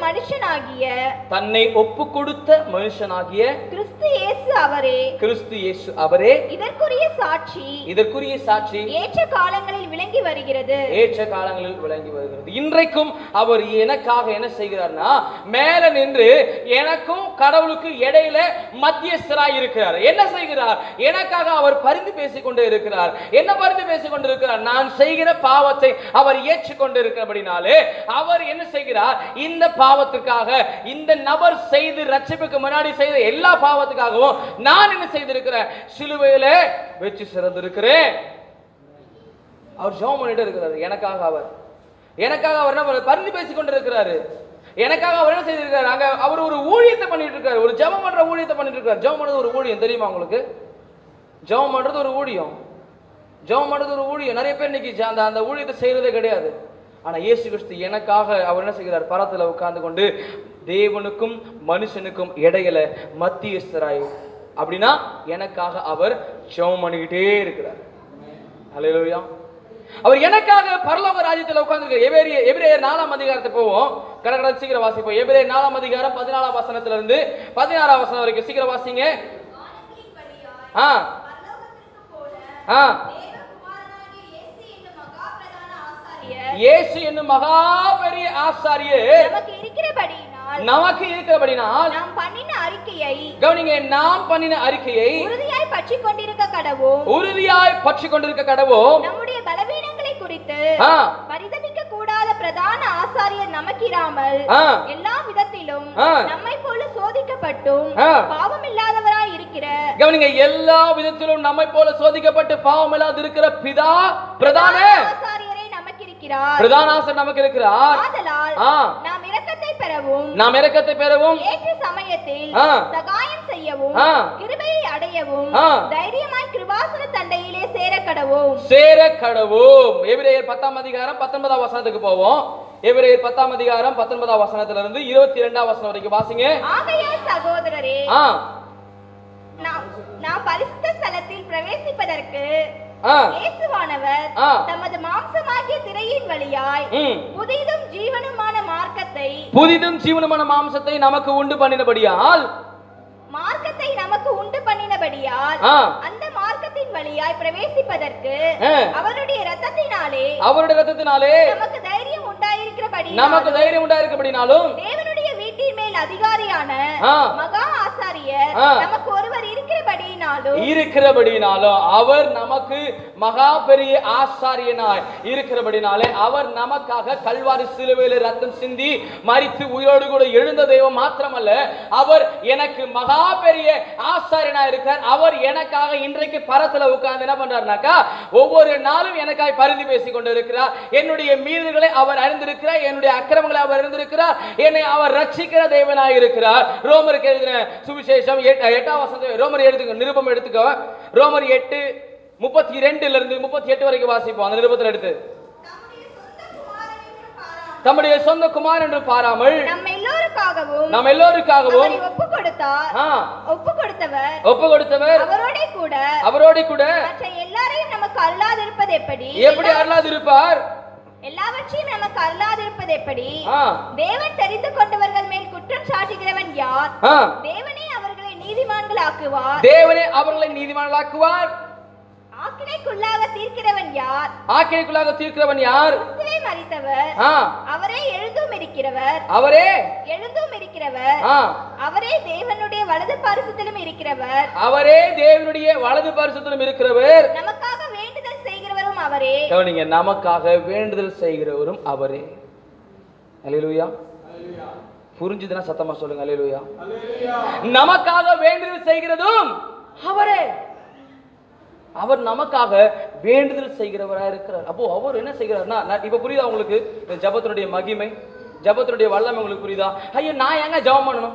மனுஷனாகிய கிறிஸ்து இயேசு அவரே இதற்குரிய சாட்சி ஏற்ற காலங்களில் விளங்கி வருகிறது. இன்றைக்கும் அவர் எனக்காக என்ன செய்கிறார்னா, மேல நின்று எனக்கும் கடவுளுக்கு இடையில மத்தியஸ்தராய் இருக்கிறார். என்ன செய்கிறார்? எனக்காக அவர் பரிந்து பேசிக் கொண்டே இருக்கிறார். என்ன பரிந்து பேசிக் கொண்டிருக்கிறார்? நான் செய்கிற பாவத்தை அவர் ஏற்றுக்கொண்டு இருக்கிறபடினாலே அவர் என்ன செய்கிறார்? இந்த பாவத்துக்காக, இந்த நபர் செய்து ரட்சிப்புக்கு முன்னாடி செய்த எல்லா பாவத்துக்காகவும் நான் என்ன செய்திருக்கிறேன்? சிலுவையில வெற்றி சிறந்திருக்கிறேன். அவர் ஜெபம் பண்ணிட்டு இருக்கிறார். எனக்காக அவர் என்ன பரிந்து பேசிக் கொண்டிருக்கிறாரு. எனக்காக அவர் என்ன செய்திருக்கிறார்? அங்க அவர் ஒரு ஊழியத்தை பண்ணிட்டு இருக்காரு. ஒரு ஜெபம் பண்ற ஊழியத்தை பண்ணிட்டு இருக்காரு. ஜெபம் பண்றது ஒரு ஊழியம், தெரியுமா உங்களுக்கு? ஜெபம் பண்றது ஒரு ஊழியம். நிறைய பேர் இன்னைக்கு அந்த ஊழியத்தை செய்யறதே கிடையாது. ஆனா இயேசு கிறிஸ்து எனக்காக அவர் என்ன செய்கிறார்? பரத்துல உட்கார்ந்து கொண்டு தேவனுக்கும் மனுஷனுக்கும் இடையில மத்தியஸ்தராய், அப்படின்னா எனக்காக அவர் ஜெபம் பண்ணிக்கிட்டே இருக்கிறார். அல்லேலூயா. அவர் எனக்காக பரலோக ராஜ்யத்தில் உட்கார்ந்து. எபிரேயர் 4ஆம் அதிகாரத்தை போவோம். கடற்கரை சீக்கிரம் வாசிப்போம். எபிரேயர் 4ஆம் அதிகாரம் 14ஆம் வசனத்துல இருந்து 16ஆம் வசனம் வரைக்கும் சீக்கிரம் வாசிங்க. இயேசு என்னும் மகா பெரிய ஆசாரியர் நமக்கு இருக்கிறபடினால் நாம் பண்ணின அறிக்கையை, கவனிங்க, நாம் பண்ணின அறிக்கையை உறுதியாய் பற்றிக் கொண்டிருக்க கடவோம். நம்முடைய பலவீனங்களை குறித்து பரிதபிக்க கூடாத பிரதான ஆசாரியர் நமக்கிராமல் எல்லா விதத்திலும் நம்மை போல சோதிக்கப்பட்டும் பாவம் இல்லாதவராய் இருக்கிற, கவனிங்க, எல்லா விதத்திலும் நம்மை போல சோதிக்கப்பட்டு பாவம் இல்லாத இருக்கிற பிதா பிரதான ஆசாரியரை நமக்கு இருக்கிறார். ஆதலால் நாம் இரக்கத்தை பெறவும் ஏற்ற சமயத்தில் சகாயம் செய்யவும் கிருபையை அடையவும் தைரியமாய் கிருபாசன தண்டையிலே சேர கடவோம். எபிரேயர் 10ஆம் அதிகாரம் 19ஆம் வசனத்துக்கு போவோம். எபிரேயர் 10ஆம் அதிகாரம் 19ஆம் வசனத்துல இருந்து 22ஆம் வசனம் வரைக்கும் வாசிங்க. ஆகையால் சகோதரரே, நாம் பரிசுத்த ஸ்தலத்தில் பிரவேசிப்பதற்கு இயேசுவானவர் தமது மாம்சமாகிய திரையின் வழியாய் புதிதும் ஜீவனுமான மாம்சத்தை நமக்கு உண்டு பண்ணினபடியால் அந்த மார்க்கத்தின் வழியாய் பிரவேசிப்பதற்கு அவருடைய இரத்தத்தினாலே நமக்கு தைரியம் உண்டாயிருக்கிறபடினாலும் தேவனுடைய வீட்டின் மேல் அதிகாரியான மகா ஆசாரியர் நமக்கு ஒருவர் இருக்கிறபடினாலும் அவர் நமக்கு மகா பெரிய ஆசாரியனாய் இருக்கிறபடினாலே அவர் நமக்காக கல்வாரி சிலுவையில் ரத்தம் சிந்தி மரித்து உயிரோடு கூட எழுந்த தெய்வம் மாத்திரமல்ல, அவர் எனக்கு மகா பெரிய ஆசாரியனாய் இருக்கிறார். அவர் எனக்காக இன்றைக்கு பரத்துல உட்கார்ந்து என்ன பண்றாருனாக்கா, ஒவ்வொரு நாளும் எனக்காக பரிந்து பேசிக் கொண்டிருக்கிறார். என்னுடைய மீறுதல்களை அவர் அறிந்திருக்கிறார், என்னுடைய அக்கிரமங்களை அவர் அறிந்திருக்கிறார், என்னை அவர் ரட்சிக்கிற தேவனாய் இருக்கிறார். ரோமருக்கு எழுதின சுவிசேஷம் 8ஆம் வசனம், ரோமர் எழுதுங்க, நிருபம் எடுத்துக்கோ. ரோமர் 8:32 இருந்து 38 வரைக்கும் வாசிப்போம். அந்த நிருபத்தில் எடுத்து தம்முடைய சொந்த குமாரன் என்று பாராமல் நம்ம எல்லோருக்காகவும் ஒப்பு கொடுத்தவர் அவரோட கூட எல்லாரையும் நமக்கு அல்லாதிருப்பது எப்படி அல்லாதிருப்பார்? எல்லாவற்றையும் நமக்கு அல்லாதிருப்பது எப்படி? தேவன் தெரிந்து கொண்டவர்கள் மேல் குற்றம் சாட்டுகிறவன் யார்? தேவனே அவர்களை நீதிமான்களாக்குவார். ஆக்கினைக்குள்ளாக தீர்க்கிறவன் யார்? கிறிஸ்துவை மரித்தவர், அவரே எழுந்தும் இருக்கிறவர், அவரே தேவனுடைய வலது பரிசுத்திலும் இருக்கிறவர், நமக்காக வேண்டுதல் செய்கிறவரும் அவரே. கவனிங்க, நமக்காக வேண்டுதல் செய்கிறவரும் அவரே. அல்லேலூயா. புரிஞ்சுதுன்னா சத்தமா சொல்லுங்க அல்லேலூயா. நமக்காக வேண்டுதல் செய்கிறதும் அவரே. அவர் நமக்காக வேண்டுதல் செய்கிறவராக இருக்கிறார். அப்போ அவர் என்ன செய்கிறார்னா, இப்ப புரியுதா உங்களுக்கு ஜெபத்தினுடைய மகிமை, ஜெபத்தினுடைய வல்லமை உங்களுக்கு புரியுதா? ஐயோ, நான் ஏங்க ஜெபம் பண்ணணும்?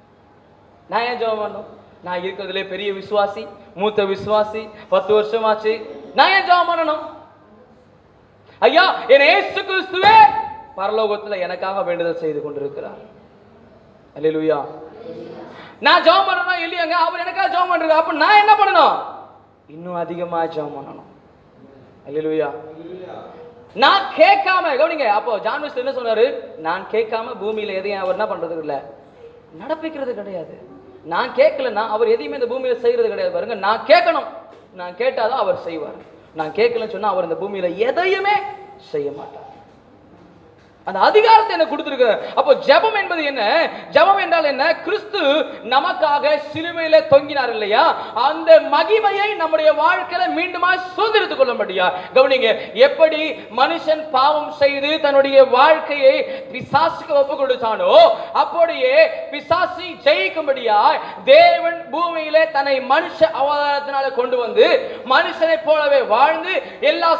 நான் இருக்கிறதுலே பெரிய விசுவாசி, மூத்த விசுவாசி, 10 வருஷமாச்சு, நான் ஏன் ஜெபம் பண்ணணும்? ஐயா, என் இயேசு கிறிஸ்துவே பரலோகத்துல எனக்காக வேண்டுதல் செய்து கொண்டிருக்கிறார். அல்லேலூயா. நான் ஜெபம் பண்ணணும் இல்லையாங்க, அவர் எனக்காக ஜெபம் பண்றாரு. அப்ப நான் என்ன பண்ணணும்? இன்னும் அதிகமா ஜெபம் பண்ணணும். அல்லேலூயா. நான் கேட்காம, கவனிங்க, அப்போ ஜான் வெஸ்லி என்ன சொன்னாரு? நான் கேட்காம பூமியில எதையும் அவர் என்ன பண்றது இல்ல, நடப்பிக்கிறது கிடையாது. நான் கேட்கலன்னா அவர் எதையுமே இந்த பூமியில செய்யறது கிடையாது. பாருங்க, நான் கேட்கணும், நான் கேட்டாதான் அவர் செய்வார். நான் கேட்கலன்னு சொன்னா அவர் இந்த பூமியில எதையுமே செய்ய மாட்டார். அந்த அதிகாரத்தை என்ன கொடுத்திருக்கிறார். அப்போ ஜெபம் என்பது என்ன? ஜெபம் என்றால் என்ன? கிறிஸ்து நமக்காக சிலுவையில தொங்கினார் இல்லையா, அந்த மகிமையை நம்முடைய வாழ்க்கையில மீண்டுமா சுதந்திரித்துக் கொள்ள முடியா. கவனிங்க, எப்படி மனுஷன் பாவம் செய்து தன்னுடைய வாழ்க்கையை பிசாசுக்கு ஒப்பு கொடுத்தானோ, அப்படியே பிசாசை ஜெயிக்கும்படியா தேவன் பூமியிலே தன்னை மனுஷ அவதாரத்தினால கொண்டு வந்து மனுஷனை போலவே வாழ்ந்து எல்லா